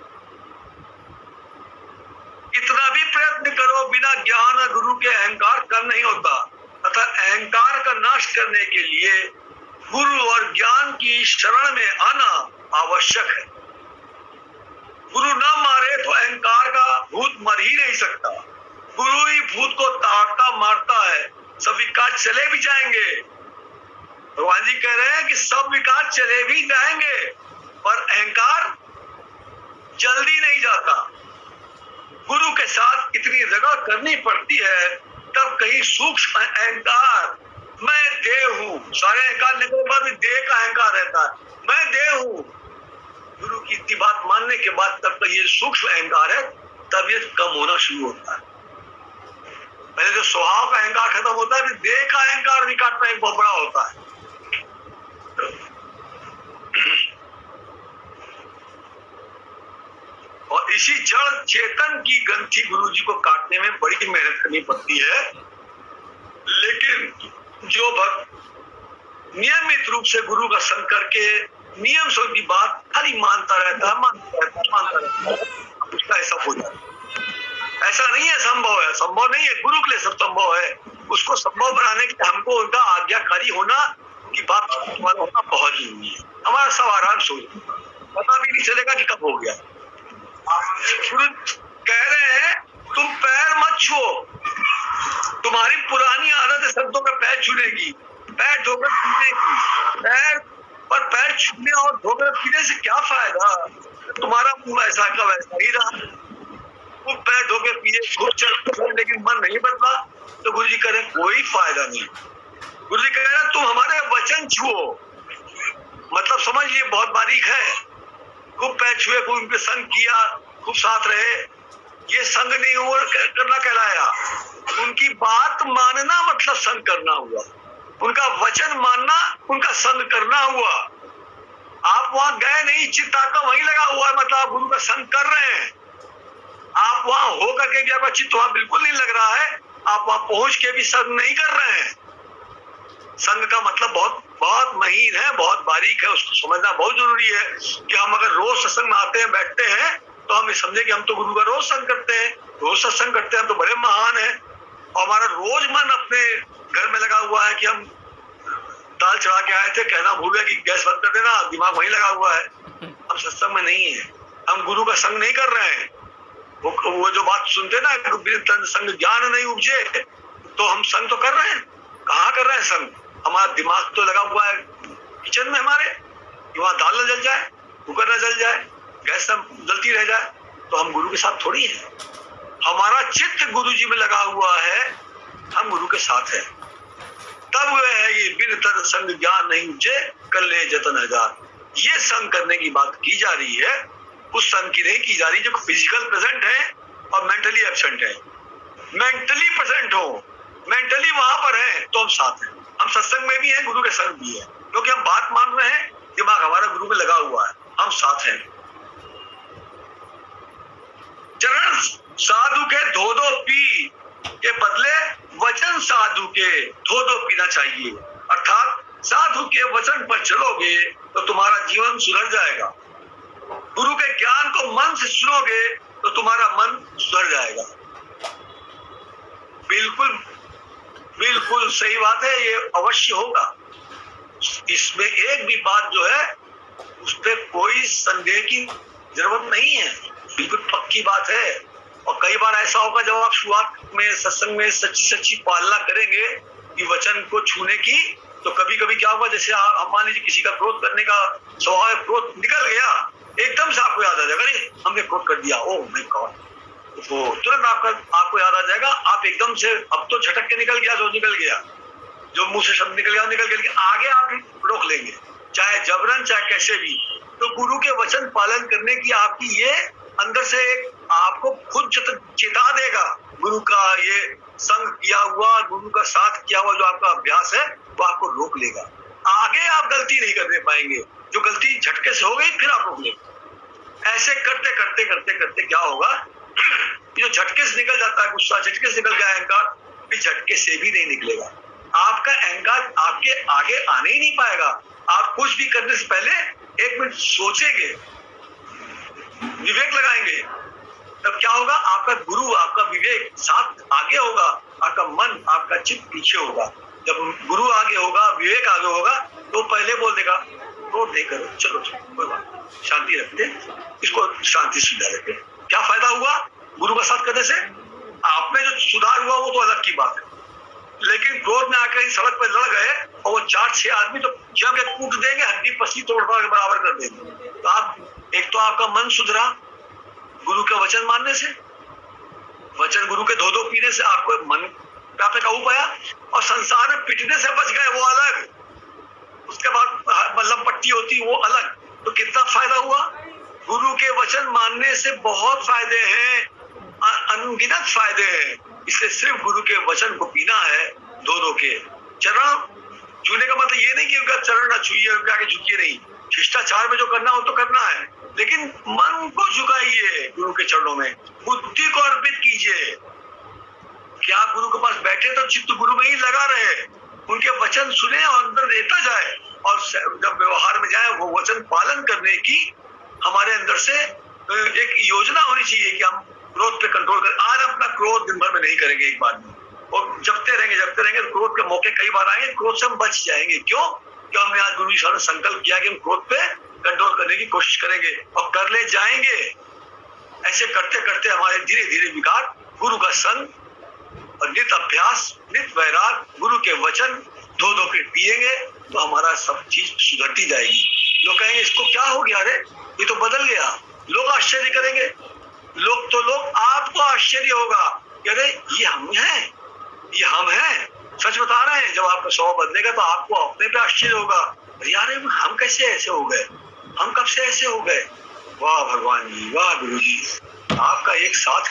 [SPEAKER 1] कितना भी प्रयत्न करो, बिना ज्ञान और गुरु के अहंकार कम नहीं होता। अतः अहंकार का नाश करने के लिए गुरु और ज्ञान की शरण में आना आवश्यक है। गुरु न मारे तो अहंकार का भूत मर ही नहीं सकता। गुरु ही भूत को ताड़ता मारता है। सब विकार चले भी जाएंगे। भगवान जी कह रहे हैं कि सब विकार चले भी जाएंगे, पर अहंकार जल्दी नहीं जाता। गुरु के साथ इतनी रगड़ करनी पड़ती है, तब कहीं सूक्ष्म अहंकार, मैं देव हूं, सारे अहंकार निकलने के बाद भी देह का अहंकार रहता है, मैं देव हूं। गुरु की इतनी बात मानने के बाद तब तक ये सूक्ष्म अहंकार है, तब ये कम होना शुरू होता है। पहले जो स्वभाव का अहंकार खत्म होता है, फिर देह का अहंकार भी काटना एक बहुत बड़ा होता है। और इसी जड़ चेतन की ग्रंथि गुरु जी को काटने में बड़ी मेहनत करनी पड़ती है। लेकिन जो भक्त नियमित रूप से गुरु का संग करके नियम से उनकी बात खाली मानता रहता है, उसका ऐसा हो जाता है। ऐसा नहीं है संभव है, संभव नहीं है। गुरु के लिए सब संभव है। उसको संभव बनाने के लिए हमको उनका आज्ञाकारी होना, उनकी बात वाला होना बहुत जरूरी है। हमारा सब आराम से पता भी नहीं चलेगा कि कब हो गया। गुरु कह रहे हैं तुम पैर मत छुओ, तुम्हारी पुरानी आदत है शब्दों का पैर छूने की, पैर धोकर पीने की। पैर पर पैर छूने और धोकर पीने से क्या फायदा? तुम्हारा मुंह ऐसा का वैसा ही रहा। खूब पैर धोके पिए, खूब चल, लेकिन मन नहीं बदला, तो गुरु जी कह रहे कोई फायदा नहीं। गुरु जी कह रहे हैं तुम हमारे वचन छुओ, मतलब समझ लिए बहुत बारीक है। खूब पैर छुए, खूब उनके संग किया, खूब साथ रहे, ये संग नहीं हुआ करना कहलाया। उनकी बात मानना मतलब संग करना हुआ, उनका वचन मानना उनका संग करना हुआ। आप वहां गए नहीं, चित्त आपका वहीं लगा हुआ है, मतलब आप गुरु का संग कर रहे हैं। आप वहां होकर के भी आपका चित्त वहां बिल्कुल नहीं लग रहा है, आप वहां पहुंच के भी संग नहीं कर रहे हैं। संग का मतलब बहुत बहुत महीन है, बहुत बारीक है, उसको समझना बहुत जरूरी है। कि हम अगर रोज सत्संग में आते हैं, बैठते हैं, तो हम ये समझे कि हम तो गुरु का रोज संग करते हैं, रोज सत्संग करते हैं, तो बड़े महान है। और हमारा रोज मन अपने घर में लगा हुआ है कि हम दाल चढ़ा के आए थे, कहना भूल गए कि गैस बंद कर देना, दिमाग वहीं लगा हुआ है। हम सत्संग में नहीं है, हम गुरु का संग नहीं कर रहे हैं। वो जो बात सुनते ना, संग ज्ञान नहीं उपजे, तो हम संग तो कर रहे हैं। कहाँ कर रहे हैं संग? हमारा दिमाग तो लगा हुआ है किचन में हमारे, वहां दाल न जल जाए, कुकर न जल जाए, गैस जलती रह जाए, तो हम गुरु के साथ थोड़ी है। हमारा चित्त गुरु जी में लगा हुआ है, हम गुरु के साथ है। तब वह है ये बिन तर संग ज्ञान नहीं मुझे कर ले जतन हजार। ये संग करने की बात की जा रही है, उस संग की नहीं की जा रही जो फिजिकल प्रेजेंट है और मेंटली एब्सेंट है। मेंटली प्रेजेंट हो, मेंटली वहां पर है तो हम साथ हैं, हम सत्संग में भी हैं, गुरु के संग भी है, क्योंकि हम बात मान रहे हैं, दिमाग हमारा गुरु में लगा हुआ है, हम साथ हैं। चरण साधु के धो दो पी के बदले वचन साधु के धो दो पीना चाहिए। अर्थात साधु के वचन पर चलोगे तो तुम्हारा जीवन सुधर जाएगा, गुरु के ज्ञान को मन से सुनोगे तो तुम्हारा मन सुधर जाएगा। बिल्कुल बिल्कुल सही बात है, ये अवश्य होगा, इसमें एक भी बात जो है उस पर कोई संदेह की जरूरत नहीं है, बिल्कुल पक्की बात है। और कई बार ऐसा होगा जब आप शुरुआत में सत्संग में सच्ची सच्ची पालना करेंगे कि वचन को छूने की, तो कभी कभी क्या होगा, जैसे हम मान लीजिए किसी का क्रोध करने का स्वभाव है, क्रोध निकल गया, एकदम से आपको याद आ जाएगा अरे हमने क्रोध कर दिया, ओह माय गॉड, तो तुरंत आपको याद आ जाएगा, आप एकदम से अब तो झटक के निकल गया, जो निकल गया, जो मुंह से शब्द निकल गया निकल गया, आगे आप रोक लेंगे, चाहे जबरन चाहे कैसे भी। तो गुरु के वचन पालन करने की आपकी ये अंदर से एक आपको खुद चेता देगा, गुरु का ये संग किया हुआ, गुरु का साथ किया हुआ जो आपका अभ्यास है वो आपको रोक लेगा, आगे आप गलती नहीं करने पाएंगे, जो गलती झटके से हो गई फिर आप रोक लेंगे। ऐसे करते करते करते करते क्या होगा, जो झटके से निकल जाता है गुस्सा, झटके से निकल गया अहंकार, फिर झटके से भी नहीं निकलेगा, आपका अहंकार आपके आगे आने ही नहीं पाएगा। आप कुछ भी करने से पहले एक मिनट सोचेंगे, विवेक लगाएंगे, तब क्या होगा, आपका गुरु आपका विवेक साथ आगे होगा, आपका मन आपका चित्त पीछे होगा। जब गुरु आगे होगा, विवेक आगे होगा, तो पहले बोल देगा तो नहीं करो, चलो कोई बात, शांति रखते, इसको शांति सुधार रखते। क्या फायदा हुआ गुरु का साथ करने से? आप में जो सुधार हुआ वो तो अलग की बात है, लेकिन क्रोध में आकर सड़क पर लड़ गए और वो 4-6 आदमी तो जब कूट देंगे, हड्डी पसली तोड़फाड़ के बराबर कर देंगे। तो आप एक तो आपका मन सुधरा गुरु के वचन मानने से, वचन गुरु के धो पीने से आपको मन पे आपने काबू पाया, और संसार में पिटने से बच गए वो अलग, उसके बाद मल्लम पट्टी होती वो अलग। तो कितना फायदा हुआ? गुरु के वचन मानने से बहुत फायदे हैं, अनगिनत फायदे हैं। इसलिए सिर्फ गुरु के वचन को पीना है, दो के चरण छूने का मतलब ये नहीं कि उनका चरण ना छूइए, उनके आगे झुकिए नहीं, शिष्टाचार में जो करना हो तो करना है, लेकिन मन को झुकाइए गुरु के चरणों में, बुद्धि को अर्पित कीजिए। क्या आप गुरु के पास बैठे तो चित्त गुरु में ही लगा रहे, उनके वचन सुने और अंदर देता जाए, और जब व्यवहार में जाए वो वचन पालन करने की हमारे अंदर से एक योजना होनी चाहिए कि हम क्रोध पे कंट्रोल करें। आज अपना क्रोध दिन भर में नहीं करेंगे एक बार में, और जपते रहेंगे तो क्रोध के मौके कई बार आएंगे, क्रोध से हम बच जाएंगे। क्यों? हमने आज गुरु जी ने संकल्प किया कि हम क्रोध पे कंट्रोल करने की कोशिश करेंगे और कर ले जाएंगे। ऐसे करते करते हमारे धीरे धीरे विकार गुरु का संग और नित अभ्यास, नित वैराग, गुरु के वचन दो के पिएंगे तो हमारा सब चीज सुधरती जाएगी। लोग कहेंगे इसको क्या हो गया, अरे ये तो बदल गया। लोग आश्चर्य करेंगे, लोग आपको आश्चर्य होगा कि अरे ये हम हैं, ये हम हैं। सच बता रहे हैं, जब आपका स्वभाव बदलेगा तो आपको अपने पे आश्चर्य होगा, अरे यार हम कैसे ऐसे हो गए, हम कब से ऐसे हो गए। वाह भगवान जी, वाह गुरु जी, आपका एक साथ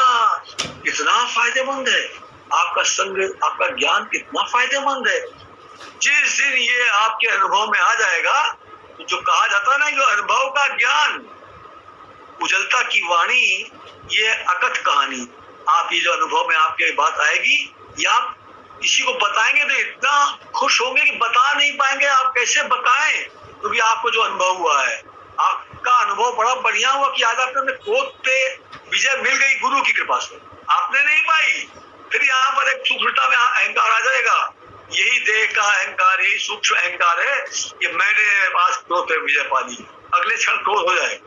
[SPEAKER 1] कितना फायदेमंद है, आपका संग, आपका ज्ञान कितना फायदेमंद है। जिस दिन ये आपके अनुभव में आ जाएगा, तो जो कहा जाता है ना कि अनुभव का ज्ञान, उजलता की वाणी, ये अकथ कहानी, आप ये जो अनुभव में आपके बात आएगी, या आप किसी को बताएंगे तो इतना खुश होंगे कि बता नहीं पाएंगे। आप कैसे बताएं, क्योंकि आपको जो अनुभव हुआ है, आपका अनुभव बड़ा बढ़िया हुआ कि आज आपने क्रोध पे विजय मिल गई गुरु की कृपा से, आपने नहीं पाई। फिर यहाँ पर एक सूक्ष्मता में अहंकार आ जाएगा, यही देह का अहंकार, यही सूक्ष्म अहंकार है कि मैंने आज क्रोध पे विजय पा ली, अगले क्षण क्रोध हो जाए।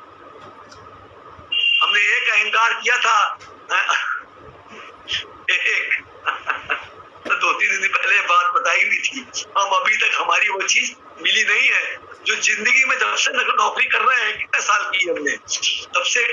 [SPEAKER 1] हमने एक अहंकार किया था, एक तो 2-3 दिन पहले बात बताई हुई थी, हम अभी तक हमारी वो चीज मिली नहीं है जो जिंदगी में जब से नौकरी कर रहे हैं, कितने साल की हमने, तब से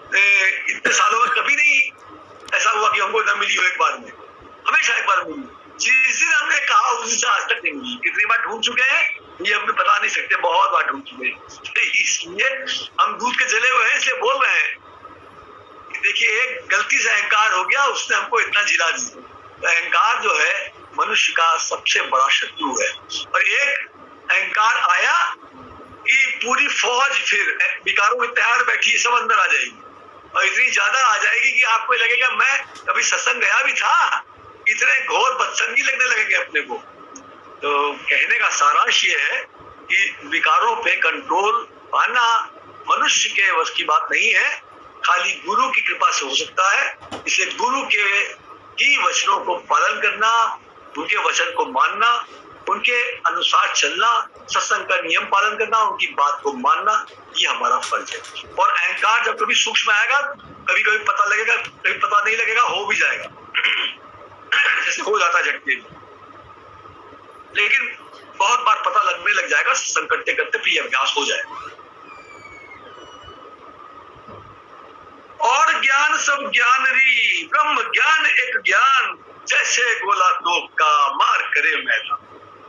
[SPEAKER 1] इतने सालों में कभी नहीं ऐसा हुआ कि हमको न मिली हो एक बार में, हमेशा एक बार मिली। जिस दिन हमने कहा उस दिन से आज तक नहीं मिली। कितनी बार ढूंढ चुके हैं ये हम बता नहीं सकते, बहुत बार ढूंढ चुके हैं। इसलिए हम दूध के जले हुए हैं, इसलिए बोल रहे हैं कि देखिए एक गलती से अहंकार हो गया, उसने हमको इतना जिला दिया। तो अहंकार जो है मनुष्य का सबसे बड़ा शत्रु है। और एक अहंकार आया कि पूरी फौज फिर विकारों के तैयार बैठी है, सब अंदर आ जाएगी और इतनी ज्यादा आ जाएगी कि आपको लगेगा मैं कभी सत्संग गया भी था, इतने घोर बदसंगी लगने लगेंगे अपने को। तो कहने का सारांश ये है कि विकारों पे कंट्रोल पाना मनुष्य के वश की बात नहीं है, खाली गुरु की कृपा से हो सकता है। इसलिए गुरु के ही वचनों को पालन करना, उनके वचन को मानना, उनके अनुसार चलना, सत्संग का नियम पालन करना, उनकी बात को मानना, ये हमारा फर्ज है। और अहंकार जब कभी सूक्ष्म आएगा, कभी कभी पता लगेगा, कभी पता नहीं लगेगा, हो भी जाएगा जैसे हो जाता है झटके में, लेकिन बहुत बार पता लगने लग जाएगा, सत्संग करते करते प्रिय अभ्यास हो जाएगा। और ज्ञान सब ज्ञान री, ब्रह्म ज्ञान एक ज्ञान, जैसे गोला तोप का मार करे मैदान।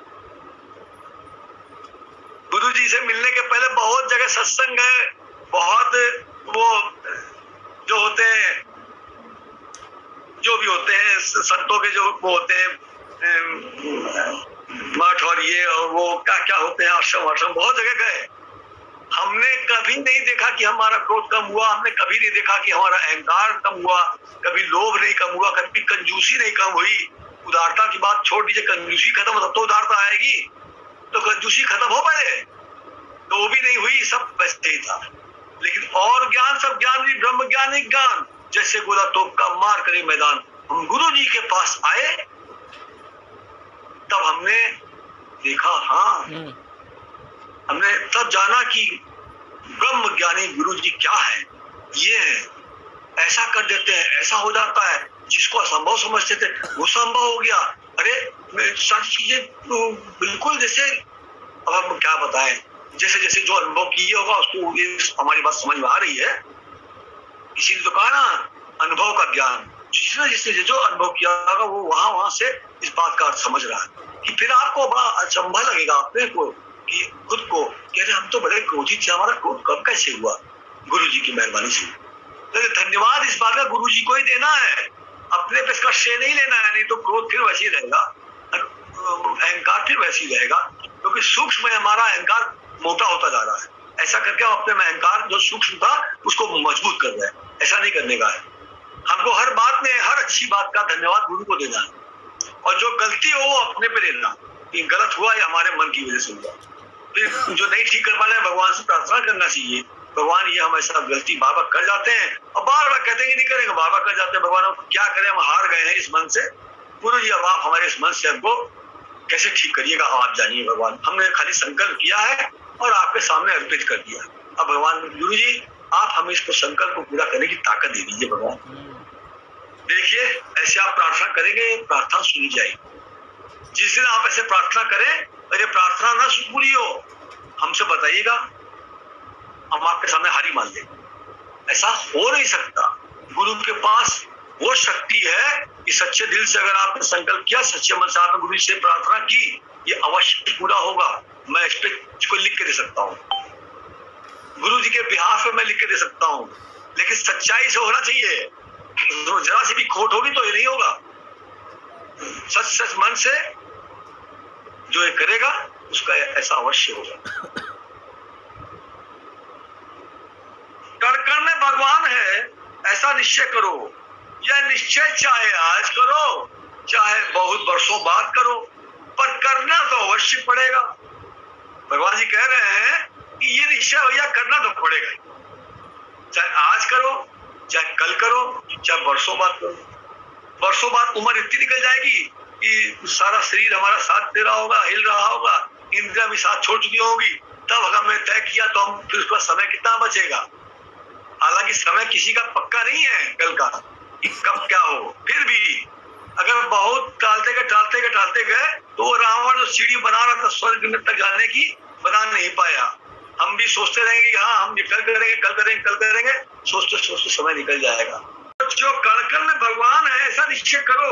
[SPEAKER 1] गुरु जी से मिलने के पहले बहुत जगह सत्संग है, बहुत वो जो होते हैं, जो भी होते हैं संतों के जो वो होते हैं मठ और ये और वो क्या क्या होते हैं, आश्रम आश्रम, बहुत जगह गए। हमने कभी नहीं देखा कि हमारा क्रोध कम हुआ, हमने कभी नहीं देखा कि हमारा अहंकार कम हुआ, कभी लोभ नहीं कम हुआ, कभी कंजूसी नहीं कम हुई। उदारता की बात छोड़ दीजिए, कंजूसी खत्म हो तब तो उदारता आएगी। तो कंजूसी खत्म हो पहले, तो वो भी नहीं हुई, सब वैसे ही था। लेकिन और ज्ञान सब ज्ञान भी, ब्रह्म ज्ञान एक ज्ञान, जैसे गोला तोप का मार करे मैदान। हम गुरु जी के पास आए तब हमने देखा, हाँ हमने तब जाना कि ब्रह्म ज्ञानी गुरु जी क्या है, ये है, ऐसा कर देते हैं, ऐसा हो जाता है। जिसको असंभव समझते थे वो संभव हो गया। अरे सारी चीजें तो बिल्कुल जैसे, अब हम क्या बताएं, जैसे जैसे जो अनुभव किए होगा उसको हमारी बात समझ में आ रही है। इसीलिए तो कहा ना अनुभव का ज्ञान, जिसने जिसने जो अनुभव किया होगा वो वहां वहां से इस बात का अर्थ समझ रहा है। कि फिर आपको बड़ा अचंभा लगेगा अपने को कि खुद को कह रहे हम तो बड़े क्रोधित थे, हमारा क्रोध कब कैसे हुआ? गुरु जी की मेहरबानी से। तो धन्यवाद इस बात का गुरु जी को ही देना है, अपने पे इसका श्रेय नहीं लेना है। नहीं तो क्रोध फिर वैसे ही रहेगा, अहंकार फिर वैसे ही रहेगा, क्योंकि सूक्ष्म में हमारा अहंकार मोटा होता जा रहा है। ऐसा करके हम अपने में अहंकार जो सूक्ष्म था उसको मजबूत कर रहे हैं। ऐसा नहीं करने का है। हमको हर बात में, हर अच्छी बात का धन्यवाद गुरु को देना है, और जो गलती हो वो अपने पे लेना कि गलत हुआ या हमारे मन की वजह से हुआ। फिर जो नहीं ठीक कर पा रहे भगवान से प्रार्थना करना चाहिए, भगवान ये हम ऐसा गलती बार बार कर जाते हैं और बार बार कहते हैं नहीं करेंगे, बार बार कर जाते हैं। भगवान हम क्या करें, हम हार गए हैं इस मन से। गुरु जी अब आप हमारे इस मन से हमको कैसे ठीक करिएगा आप जानिए भगवान। हमने खाली संकल्प किया है और आपके सामने अर्पित कर दिया। अब भगवान गुरु जी आप हमें इसको संकल्प को पूरा करने की ताकत दे दीजिए भगवान। देखिए ऐसे आप प्रार्थना करेंगे, प्रार्थना सुनी जाएगी। जिस दिन आप ऐसे प्रार्थना करें और ये प्रार्थना ना पूरी हो, हमसे बताइएगा, हम आपके सामने हारी मान लेंगे। ऐसा हो नहीं सकता। गुरु के पास वो शक्ति है कि सच्चे दिल से अगर आपने संकल्प किया, सच्चे मन से आपने गुरु जी से प्रार्थना की, ये अवश्य पूरा होगा। मैं इस पे इसको लिख के दे सकता हूँ, गुरु जी के बिहाफ पे मैं लिख के दे सकता हूँ, लेकिन सच्चाई से होना चाहिए। तो जरा सी भी खोट होगी तो ये नहीं होगा। सच सच मन से जो ये करेगा उसका ऐसा अवश्य होगा। कण कण में भगवान है ऐसा निश्चय करो। यह निश्चय चाहे आज करो चाहे बहुत वर्षों बाद करो, पर करना तो अवश्य पड़ेगा। भगवान जी कह रहे हैं कि ये निश्चय भैया करना तो पड़ेगा, चाहे आज करो चाहे कल करो चाहे वर्षों बाद करो। वर्षों बाद उम्र इतनी निकल जाएगी कि सारा शरीर हमारा साथ दे रहा होगा, हिल रहा होगा, इंद्रियां भी साथ छोड़ चुकी होगी, तब अगर हमने तय किया तो हम फिर उसका समय कितना बचेगा। हालांकि समय किसी का पक्का नहीं है कल का कि कब क्या हो। फिर भी अगर बहुत टालते गए तो वो रावण जो सीढ़ी बना रहा था स्वर्ग में तक जाने की, बना नहीं पाया। हम भी सोचते रहेंगे कि हाँ हम ये कल करेंगे, सोचते सोचते समय निकल जाएगा। जो कण कण में भगवान है ऐसा निश्चय करो।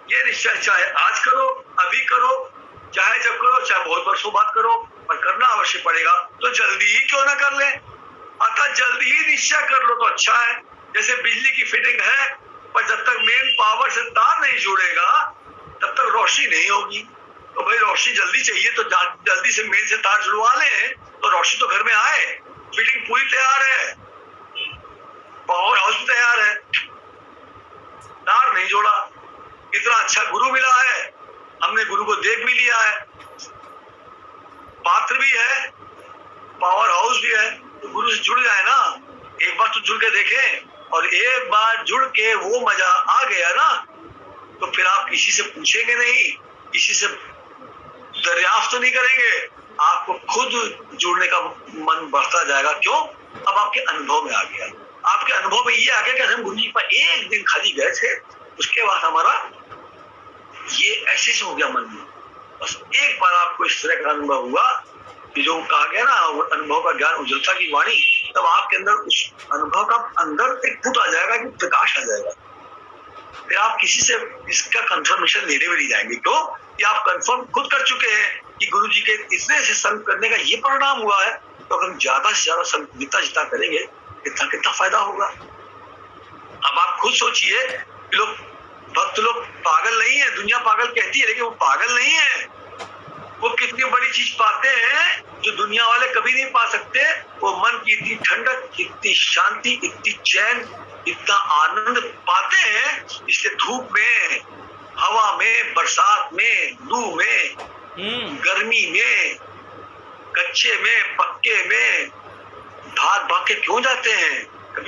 [SPEAKER 1] ये निश्चय चाहे आज करो, अभी करो, चाहे जब करो, चाहे बहुत वर्षों बाद करो, पर करना अवश्य पड़ेगा। तो जल्दी ही क्यों ना कर ले, अतः जल्दी ही निश्चय कर लो तो अच्छा है। जैसे बिजली की फिटिंग है, पर जब तक मेन पावर से तार नहीं जुड़ेगा तब तक रोशनी नहीं होगी। तो भाई रोशनी जल्दी चाहिए तो जल्दी से मेन से तार जुड़वा ले, तो रोशनी तो घर में आए। फिटिंग पूरी तैयार है, पावर हाउस भी तैयार है, तार नहीं जोड़ा। इतना अच्छा गुरु मिला है, हमने गुरु को देख भी लिया है, पात्र भी है, पावर हाउस भी है। तो गुरु से जुड़ जाए ना, एक बार तो जुड़ के देखें, और एक बार जुड़ के वो मजा आ गया ना, तो फिर आप किसी से पूछेंगे नहीं, किसी से दरियाफ्त तो नहीं करेंगे, आपको खुद जुड़ने का मन बढ़ता जाएगा। क्यों? अब आपके अनुभव में आ गया, आपके अनुभव में ये आ गया कि हम गुरु जी पर एक दिन खाली गए थे, उसके बाद हमारा ये ऐसे से हो गया मन में। बस एक बार आपको इस तरह का अनुभव हुआ कि जो कहा गया ना, वो अनुभव का ज्ञान उज्ज्वलता की वाणी, तब आपके अंदर उस अनुभव का अंदर एक फुट आ जाएगा कि प्रकाश आ जाएगा। फिर आप किसी से इसका कंफर्मेशन लेने में नहीं जाएंगे। क्यों? कि आप कंफर्म खुद कर चुके हैं कि गुरु जी के इतने से संग करने का ये परिणाम हुआ है। तो अगर हम ज्यादा से ज्यादा संग जितना करेंगे इतना कितना फायदा होगा। अब आप खुद सोचिए कि लोग भक्त लोग पागल नहीं है, दुनिया पागल कहती है, लेकिन वो पागल नहीं है। वो कितनी बड़ी चीज पाते हैं जो दुनिया वाले कभी नहीं पा सकते। वो मन की इतनी ठंडक, इतनी शांति, इतनी चैन, इतना आनंद पाते हैं। इसलिए धूप में, हवा में, बरसात में, लू में, गर्मी में, कच्चे में, पक्के में भाग भाग के क्यों जाते हैं? कभी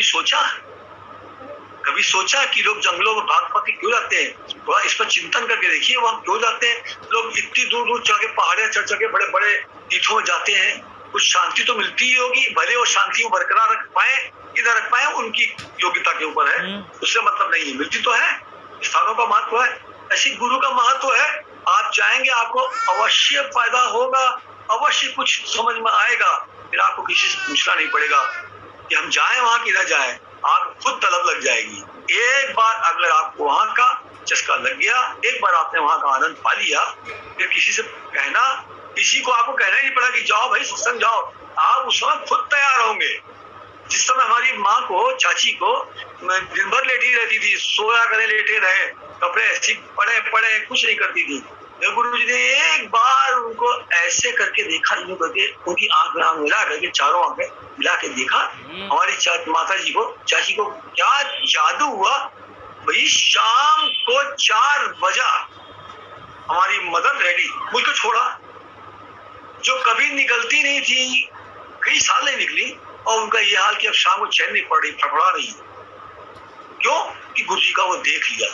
[SPEAKER 1] सोचा कि लोग जंगलों में भाग भाग के क्यों जाते हैं? थोड़ा इस पर चिंतन करके देखिए, वहां क्यों जाते हैं लोग? इतनी दूर दूर चढ़ के, पहाड़ियां चढ़ के बड़े बड़े तीर्थों में जाते हैं। कुछ शांति तो मिलती ही होगी, भले वो शांति को बरकरार रख पाए, इधर रख पाए, उनकी योग्यता के ऊपर है, उससे मतलब नहीं है। मिलती तो है, स्थानों का महत्व है, ऐसी गुरु का महत्व है। आप जाएंगे, आपको अवश्य फायदा होगा, अवश्य कुछ समझ में आएगा। फिर आपको किसी से पूछना नहीं पड़ेगा कि हम जाएं वहां कि न जाएं, आप खुद तलब लग जाएगी। एक बार अगर आपको वहां का चस्का लग गया, एक बार आपने वहां का आनंद पा लिया, फिर किसी को आपको कहना ही नहीं पड़ा कि जाओ भाई सत्संग जाओ। आप उस समय खुद तैयार होंगे। जिस समय हमारी माँ को, चाची को दिन भर लेटी रहती थी, सोया करे, लेटे रहे, कपड़े ऐसे पड़े कुछ नहीं करती थी। गुरु जी ने एक बार उनको ऐसे करके देखा, यूं करके उनकी आंख मिला करके, चारों आंखें मिला के देखा, हमारी माता जी को, चाची को क्या जादू हुआ भाई। शाम को 4 बजा हमारी मदर रेडी मुझको छोड़ा, जो कभी निकलती नहीं थी, कई साल नहीं निकली, और उनका ये हाल कि अब शाम को चैन नहीं पड़ रही, फड़फड़ा रही। क्यों? कि गुरु जी का वो देख लिया।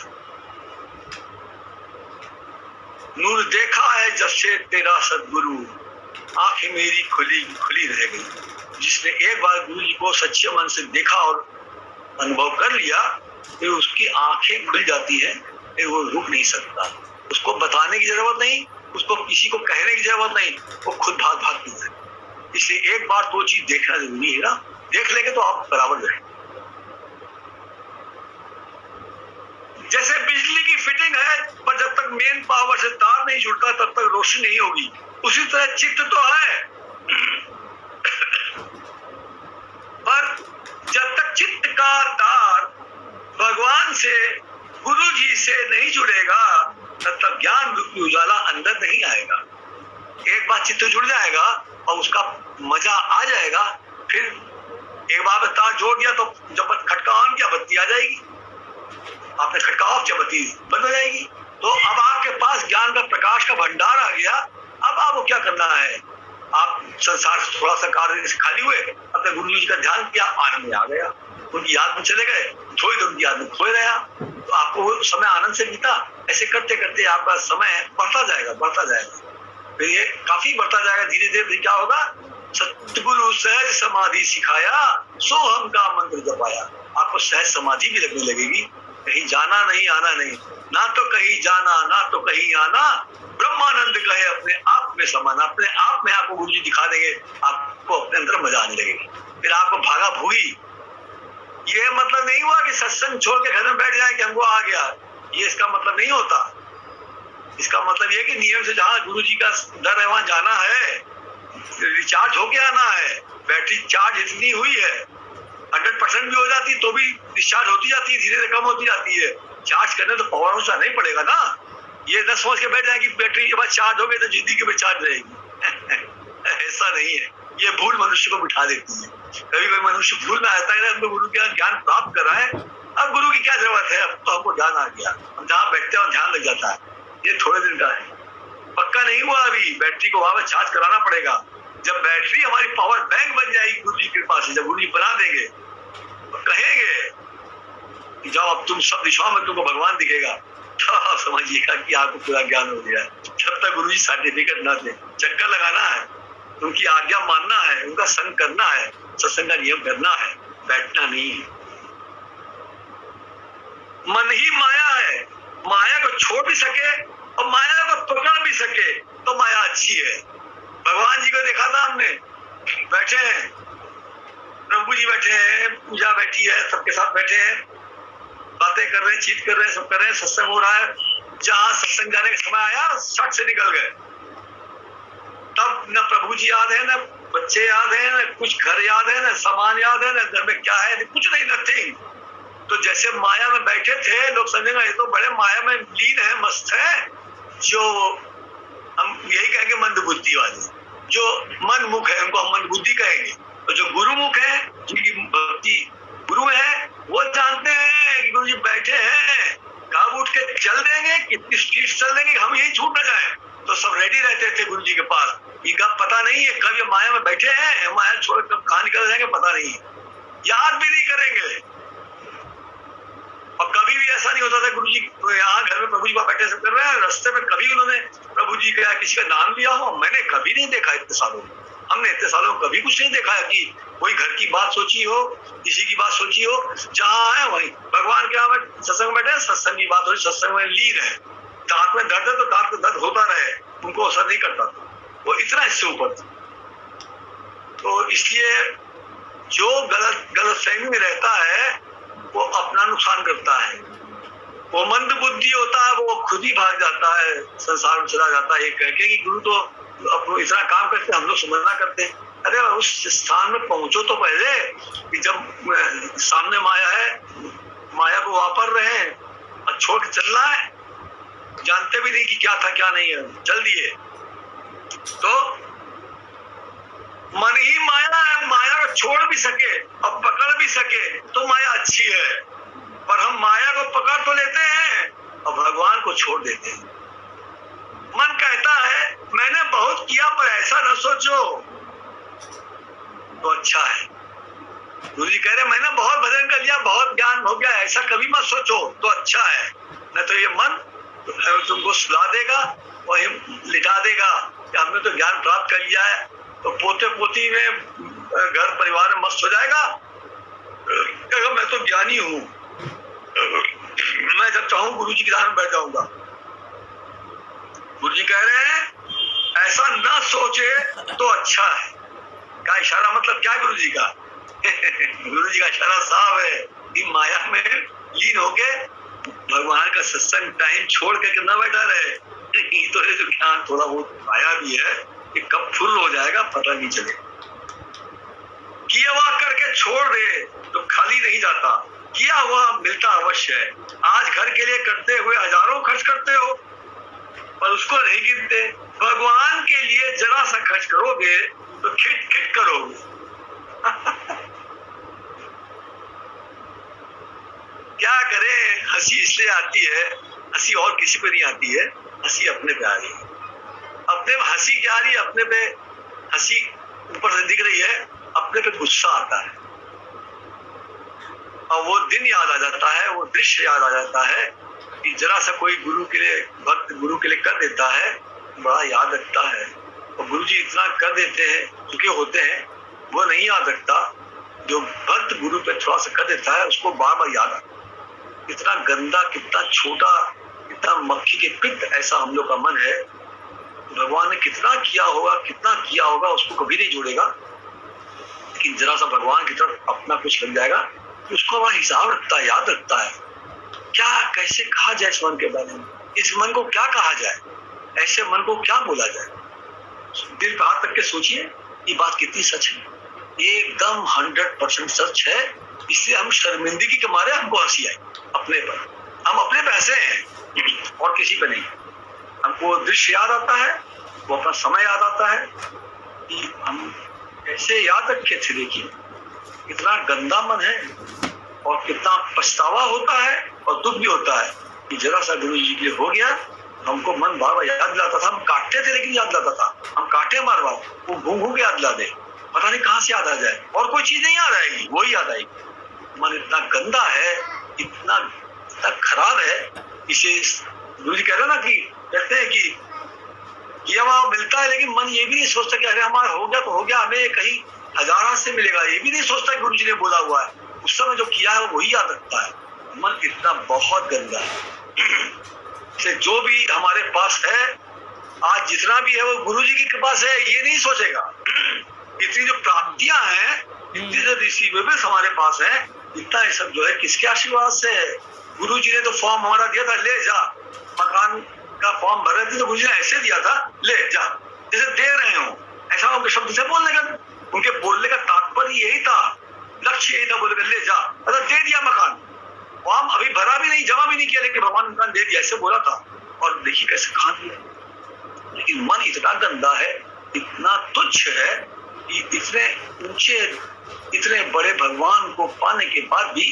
[SPEAKER 1] नूर देखा है जब से तेरा सदगुरु, आंखें मेरी खुली रह गई। जिसने एक बार गुरु जी को सच्चे मन से देखा और अनुभव कर लिया, फिर उसकी आंखें खुल जाती है, फिर वो रुक नहीं सकता। उसको बताने की जरूरत नहीं, उसको किसी को कहने की जरूरत नहीं, वो खुद भाग की जाए। इसलिए एक बार तो चीज देखना जरूरी है ना, देख लेंगे तो आप बराबर रहे। जैसे बिजली की फिटिंग है, पर जब तक मेन पावर से तार नहीं जुड़ता तब तक रोशनी नहीं होगी। उसी तरह चित्त तो है, पर जब तक चित्त का तार भगवान से, गुरु जी से नहीं जुड़ेगा, तब तक ज्ञान रूपी उजाला अंदर नहीं आएगा। एक बार चित्त जुड़ जाएगा और उसका मजा आ जाएगा, फिर एक बार तार जोड़ दिया तो जब खटका ऑन किया, बत्ती आ जाएगी। आपने खटका ऑफ किया, बत्ती बंद हो जाएगी। तो अब आपके पास ज्ञान का प्रकाश का भंडार आ गया। अब आपको क्या करना है? आप संसार से थोड़ा सा कार्य से खाली हुए, अपने गुरु जी का ध्यान किया, आनंद में आ गया, उनकी याद में चले गए, थोड़ी देर उनकी याद में खोए रहा, तो आपको वो समय आनंद से बीता। ऐसे करते करते आपका समय बढ़ता जाएगा, फिर ये काफी बढ़ता जाएगा। धीरे धीरे क्या होगा? सतगुरु सहज समाधि सिखाया, सो हम का मंत्र जपाया। आपको सहज समाधि भी लगने लगेगी। कहीं जाना नहीं, आना नहीं, ना तो कहीं जाना, ना तो कहीं आना, ब्रह्मानंद कहे अपने आप में समाना। अपने आप में आपको गुरु जी दिखा देंगे, आपको अपने अंदर मजा आने लगेगी। फिर आपको भागा भूगी। ये मतलब नहीं हुआ कि सत्संग छोड़ के घर में बैठ जाए कि हमको आ गया, ये इसका मतलब नहीं होता। इसका मतलब ये कि नियम से जहाँ गुरु जी का दर है वहां जाना है, रिचार्ज होके आना है। बैटरी चार्ज इतनी हुई है 100% भी हो जाती तो भी डिस्चार्ज होती जाती है, धीरे धीरे कम होती जाती है। चार्ज करने तो पावर हाउस नहीं पड़ेगा ना। ये न सोच के बैठ जाए कि बैटरी के बाद चार्ज हो गई तो जिंदगी में चार्ज रहेगी ऐसा नहीं है। ये भूल मनुष्य को बिठा देती है। कभी कोई मनुष्य भूल में आता है अपने गुरु का ज्ञान प्राप्त कर रहा है, अब गुरु की क्या जरूरत है, अब तो हमको ध्यान आ गया, हम जहाँ बैठते हैं ध्यान लग जाता है। ये थोड़े दिन का है, पक्का नहीं हुआ अभी। बैटरी को वहां पर चार्ज कराना पड़ेगा। जब बैटरी हमारी पावर बैंक बन जाएगी गुरु जी की कृपा से, जब गुरु जी बना देंगे तो कहेंगे कि जाओ अब तुम सब दिशाओं में तुमको भगवान दिखेगा, तो आप समझिएगा कि आपको पूरा ज्ञान हो गया। जब तक गुरु जी सर्टिफिकेट ना दे, चक्कर लगाना है, उनकी आज्ञा मानना है, उनका संग करना है, सत्संग का नियम करना है, बैठना नहीं है। मन ही माया है, माया को छोड़ भी सके और माया को पकड़ भी सके तो माया अच्छी है। भगवान जी को देखा था हमने, बैठे हैं प्रभु जी, बैठे हैं, पूजा बैठी है, सबके साथ बैठे हैं, बातें कर रहे हैं, चीत कर रहे हैं, सब कर रहे हैं, सत्संग हो रहा है। जहां सत्संग जाने का समय आया शट से निकल गए। तब न प्रभु जी याद है, न बच्चे याद है, न कुछ घर याद है, न सामान याद है, न घर में क्या है, कुछ नहीं, नथिंग। तो जैसे माया में बैठे थे, लोग समझेंगे ये तो बड़े माया में लीन है, मस्त है। जो हम यही कहेंगे मंद बुद्धि वाले, जो मन मुख है उनको हम मंद बुद्धि कहेंगे। तो जो गुरुमुख है, जिनकी भक्ति गुरु है, वो जानते हैं कि गुरु जी बैठे हैं, कब उठ के चल देंगे, कितनी स्पीड चल देंगे, हम यही छूट न जाए। तो सब रेडी रहते थे गुरु जी के पास। इनका पता नहीं है कब ये माया में बैठे हैं, माया छोड़ कब कहाँ निकल जाएंगे पता नहीं है, याद भी नहीं करेंगे। और कभी भी ऐसा नहीं होता था गुरु जी यहाँ घर में प्रभु जी बैठे सब कर रहे हैं, रास्ते में कभी उन्होंने प्रभु जी का किसी का नाम लिया हो, मैंने कभी नहीं देखा। इतने सालों हमने इतने सालों कभी कुछ नहीं देखा है कि कोई घर की बात सोची हो, किसी की बात सोची हो। जहाँ है वहीं भगवान के यहाँ सत्संग में बैठे, सत्संग की बात हो, सत्संग में लीन है। दांत में दर्द है तो दांत में दर्द होता रहे, उनको असर नहीं करता था, वो इतना इससे ऊपर था। तो इसलिए जो गलत फहमी में रहता है वो अपना नुकसान करता है। वो मंद बुद्धि होता है, वो खुद ही भाग जाता है, संसार में चला जाता है। ये कह के कि गुरु तो अपना इतना काम करते, हम लोग समझना करते। अरे उस स्थान में पहुंचो तो पहले कि जब सामने माया है, माया को वापर रहे हैं और छोड़ के चलना है, जानते भी नहीं कि क्या था क्या नहीं है, चल दिए। तो मन ही माया है, माया को छोड़ भी सके और पकड़ भी सके तो माया अच्छी है। पर हम माया को पकड़ तो लेते हैं और भगवान को छोड़ देते हैं। मन कहता है मैंने बहुत किया पर ऐसा न सोचो तो अच्छा है। गुरु जी कह रहे मैंने बहुत भजन कर लिया, बहुत ज्ञान हो गया, ऐसा कभी मत सोचो तो अच्छा है। न तो ये मन तुमको सुला देगा और लिटा देगा कि हमने तो ज्ञान प्राप्त कर लिया है, तो पोते पोती में घर परिवार में मस्त हो जाएगा। मैं तो ज्ञानी हूँ, मैं जब चाहूँ गुरु जी की राह में बैठ जाऊंगा। गुरु जी कह रहे हैं ऐसा ना सोचे तो अच्छा है। क्या इशारा मतलब क्या गुरु जी का? गुरु जी का इशारा साफ है कि माया में लीन होके भगवान का सत्संग टाइम छोड़ के कितना बैठा रहे। तो ये जो ज्ञान थोड़ा बहुत आया भी है कि कब फुल हो जाएगा पता नहीं चलेगा। किया हुआ करके छोड़ दे तो खाली नहीं जाता, किया हुआ मिलता अवश्य है। आज घर के लिए करते हुए हजारों खर्च करते हो पर उसको नहीं गिनते। भगवान के लिए जरा सा खर्च करोगे तो खिट खिट करोगे। क्या करें, हंसी इसलिए आती है, हंसी और किसी पे नहीं आती है, हंसी अपने पे आ रही है। अपने पे हंसी क्या आ रही है? अपने पे हंसी ऊपर से दिख रही है, अपने पे गुस्सा आता है और वो दिन याद आ जाता है, वो दृश्य याद आ जाता है कि जरा सा कोई गुरु के लिए भक्त गुरु के लिए कर देता है, बड़ा याद रखता है। और गुरु जी इतना कर देते हैं, चुके होते हैं, वो नहीं याद रखता। जो भक्त गुरु पे थोड़ा सा कर देता है उसको बार बार याद आता है। कितना गंदा, कितना छोटा, कितना मक्खी के पित्त ऐसा हम लोग का मन है। भगवान ने कितना किया होगा उसको कभी नहीं जोड़ेगा। लेकिन जरा सा भगवान की तरफ अपना कुछ लग जाएगा तो उसको हमारा हिसाब रखता है, याद रखता है। क्या कैसे कहा जाए इस मन के बारे में, इस मन को क्या कहा जाए, ऐसे मन को क्या बोला जाए? दिल पे हाथ रख के सोचिए, ये बात कितनी सच है। एकदम 100% सच है। इसलिए हम शर्मिंदगी के मारे हमको हंसी आई अपने पर। हम अपने पे हंसे हैं और किसी पे नहीं। हमको दृश्य याद आता है, वो अपना समय याद आता है कि हम कैसे याद रखे थे। देखिए कितना गंदा मन है और कितना पछतावा होता है और दुख भी होता है कि जरा सा गुरु जी के लिए हो गया। हमको मन बार बार याद दिलाता था, हम काटते थे लेकिन याद दिलाता था। हम काटे बार बार, वो घूम घूम के याद दिला दे, पता नहीं कहाँ से याद आ जाए और कोई चीज नहीं याद आएगी, वही याद आएगी। मन इतना गंदा है, इतना खराब है। इसे गुरु जी कह रहे ना कि कहते हैं कि ये वहां मिलता है लेकिन मन ये भी नहीं सोचता कि अरे हमारा हो गया तो हो गया, हमें कहीं हजारा से मिलेगा, ये भी नहीं सोचता गुरु जी ने बोला हुआ है। उस समय जो किया है वही याद रखता है। मन इतना बहुत गंदा है से जो भी हमारे पास है आज जितना भी है वो गुरु जी की कृपा से है, ये नहीं सोचेगा। इतनी जो प्राप्तियां हैं, इतनी जो रिसीवेबल्स हमारे पास है, इतना ये सब जो है किसके आशीर्वाद से है। गुरु जी ने तो फॉर्म हमारा दिया था, ले जा, मकान का फॉर्म भर रहे थे तो गुरु जी ने ऐसे दिया था, ले जा, जैसे दे रहे हो ऐसा उनके शब्द से बोलने का, उनके बोलने का तात्पर्य यही था, लक्ष्य यही था, बोले ले जा, मतलब दे दिया मकान। फॉर्म अभी भरा भी नहीं, जमा भी नहीं किया, लेकिन भगवान मकान दे दिया, ऐसे बोला था। और देखिए कैसे कहाँ दिया। लेकिन मन इतना गंदा है, इतना तुच्छ है कि इतने ऊंचे इतने बड़े भगवान को पाने के बाद भी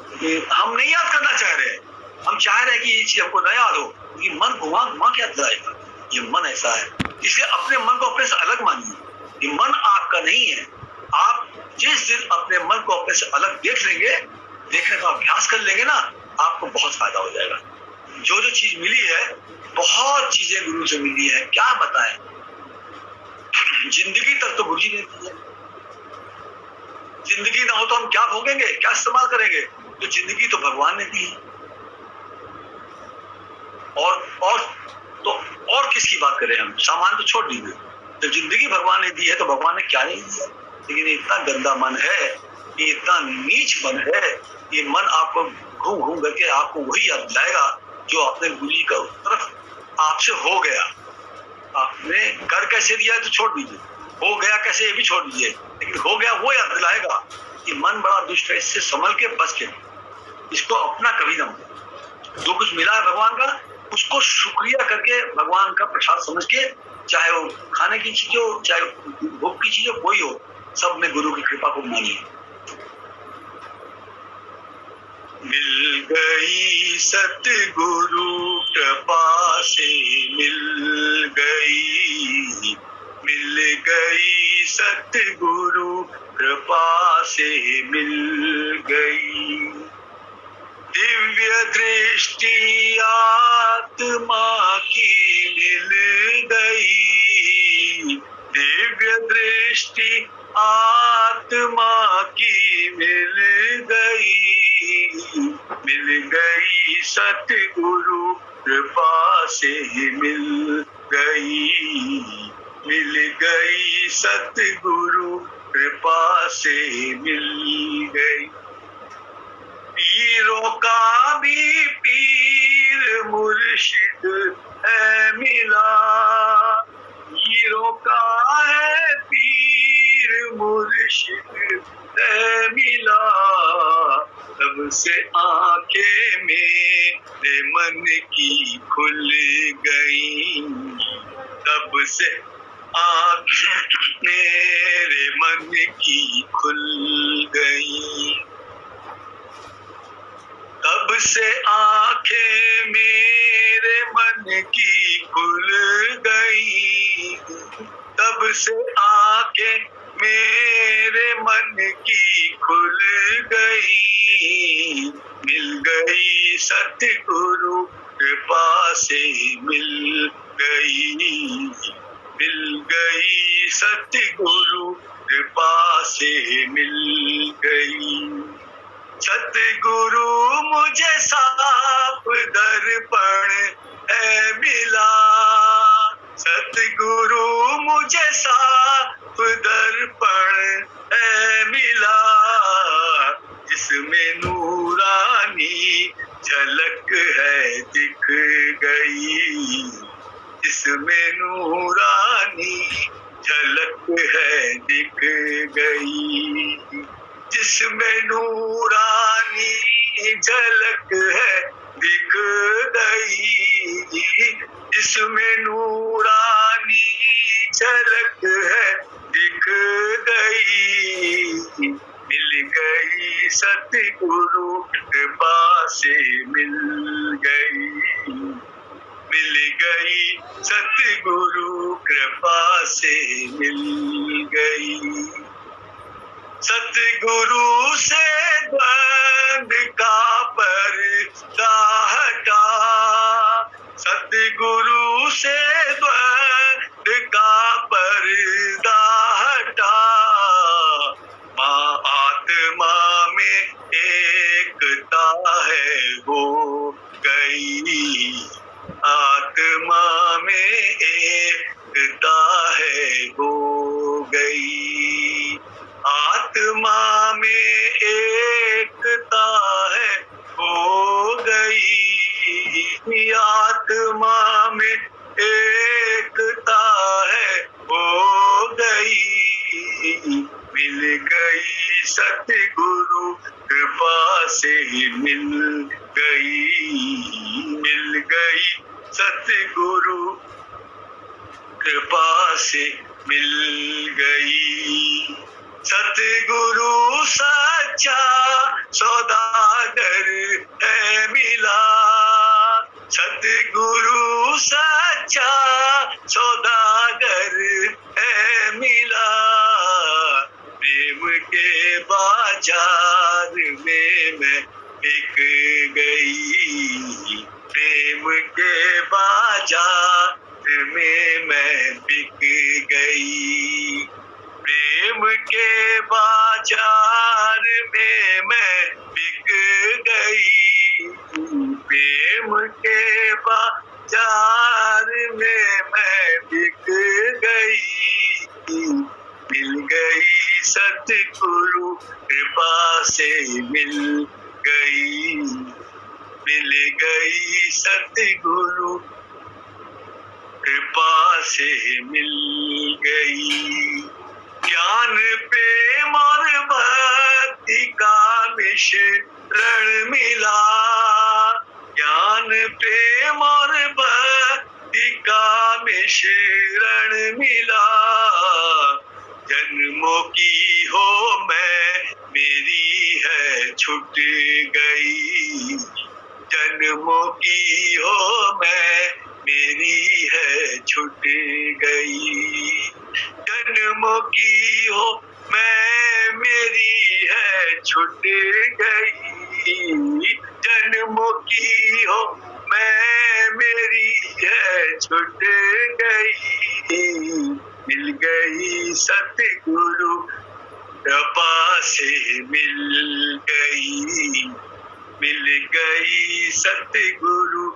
[SPEAKER 1] हम नहीं याद करना चाह रहे। हम चाह रहे हैं कि ये चीज हमको न याद हो, ये मन घुमा घुमा के याद दिलाएगा। ये मन ऐसा है, इसलिए अपने मन को अपने से अलग मानिए। ये मन आपका नहीं है। आप जिस दिन अपने मन को अपने से अलग देख लेंगे, देखने का अभ्यास कर लेंगे ना, आपको बहुत फायदा हो जाएगा। जो जो चीज मिली है, बहुत चीजें गुरु से मिली है, क्या बताएं। जिंदगी तक तो गुरु जी ने दी है। जिंदगी ना हो तो हम क्या भोगेंगे, क्या इस्तेमाल करेंगे? तो जिंदगी तो भगवान ने दी है। और किसकी बात करें हम? सामान तो छोड़ दीजिए, जब जिंदगी भगवान ने दी है तो भगवान ने क्या नहीं दिया। लेकिन इतना गंदा मन है, ये इतना नीच मन है, ये मन आपको घूम घूम करके आपको वही याद दिलाएगा जो अपने गुरु जी का तरफ आपसे हो गया। आपने कर कैसे दिया है तो छोड़ दीजिए, हो गया कैसे ये भी छोड़ दीजिए, लेकिन हो गया वो याद दिलाएगा कि मन बड़ा दुष्ट है, इससे संभल के बच के, इसको अपना कभी ना हो। जो कुछ मिला है भगवान का, उसको शुक्रिया करके भगवान का प्रसाद समझ के, चाहे वो खाने की चीज हो, चाहे भोग की चीज हो, कोई हो, सब में गुरु की कृपा को मानिए। मिल गई सतगुरु कृपा से, मिल गई सतगुरु कृपा से, मिल गई दिव्य दृष्टि आत्मा की, मिल गई दिव्य दृष्टि आत्मा की, मिल गई सतगुरु कृपा से, मिल गई सतगुरु कृपा से, मिल गई। पीरों का भी पीर मुर्शिद है मिला, पीरों का है पीर मुर्शिद है मिला, तब से आंखें मेरे मन की खुल गई, तब से आंखें मेरे मन की खुल गई, तब से आंखें मेरे मन की खुल गई, तब से आंखें मेरे मन की खुल गई, मिल गई सतगुरु कृपा से, मिल गई सतगुरु कृपा से, मिल गई। सतगुरु मुझे साफ दर्पण है मिला, सतगुरु मुझे साफ दर्पण है मिला, जिसमें नूरानी झलक है दिख गई, जिसमें नूरानी झलक है दिख गई, जिसमें नूरानी झलक है दिख गई, जिसमें नूरानी झलक है दिख गई। मिल गई सतगुरु कृपा से मिल गई, मिल गई सतगुरु कृपा से मिल गई। सतगुरु से द्वंद्व का पर्दा हटा, सतगुरु से द्वंद्व का पर्दा हटा। माँ आत्मा में एकता है हो गई, आत्मा में एकता है हो गई, आत्मा में एकता है हो गई, आत्मा में एकता है हो गई। मिल गई सतगुरु कृपा से मिल गई, मिल गई सतगुरु कृपा से मिल गई। सतगुरु सच्चा सौदागर है मिला, सतगुरु सच्चा सौदागर है मिला। प्रेम के बाजार में मैं बिक गई, प्रेम के बाजार में मैं बिक गई, प्रेम के बाजार में मैं बिक गई, प्रेम के बाजार में मैं बिक गई। मिल गई सतगुरु कृपा से मिल गई, मिल गई सतगुरु कृपा से मिल गई। ज्ञान प्रेम और भक्ति का मिश्रण मिला, ज्ञान प्रेम और भक्ति का मिश्रण मिला। जन्मों की हो मैं मेरी है छूट गई, जन्मों की हो मैं मेरी है छूट गई, जन्मों की हो मैं मेरी है छूट गई, जन्मों की हो मैं मेरी है छूट गई। मिल गई सतगुरु कृपा से मिल गई, मिल गई सतगुरु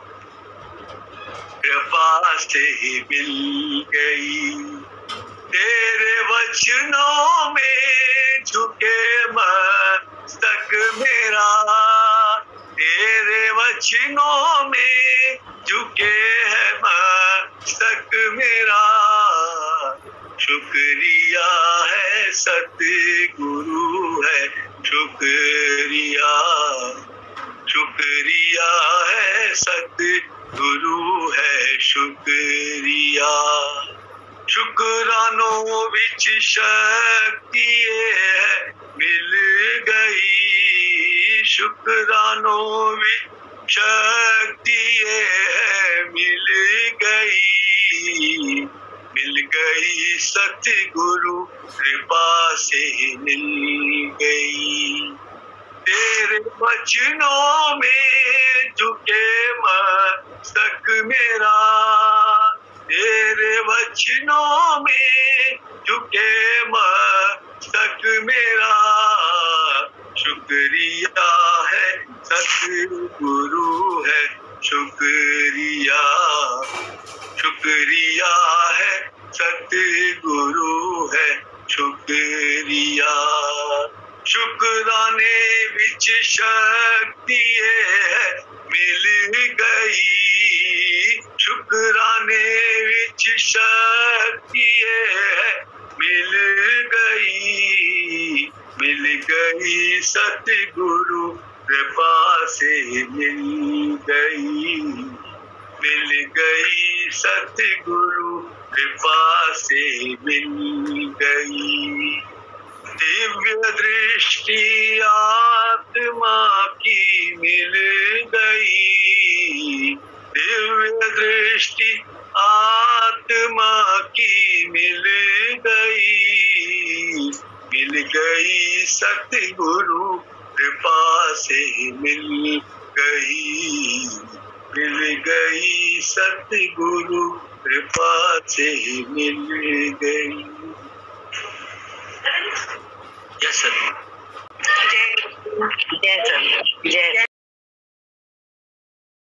[SPEAKER 1] कृपा से मिल गई। तेरे वचनों में झुके मस्तक मेरा, तेरे वचनों में झुके है मस्तक मेरा। शुक्रिया है सतगुरु है शुक्रिया, शुक्रिया है सतगुरु है शुक्रिया। शुक्रानों विच शक्ति है मिल गई, शुक्रानों विच शक्ति है मिल गई। मिल गई सतगुरु कृपा से मिल गई। तेरे वचनों में झुके मस्तक मेरा, तेरे वचनों में झुके मस्तक मेरा। शुक्रिया है सतगुरु है शुक्रिया, शुक्रिया है सतगुरु है शुक्रिया। शुक्राने विच शक्ति है मिल गई, शुक्राने शक्ति है, मिल गई सतगुरु कृपा से मिल गई सतगुरु कृपा से मिल गई। दिव्य दृष्टि आत्मा की मिल गई, दिव्य दृष्टि आत्मा की मिल गई सतगुरु कृपा से मिल गई सतगुरु कृपा से मिल गई। जय सतगुरु।
[SPEAKER 3] जय सर। जय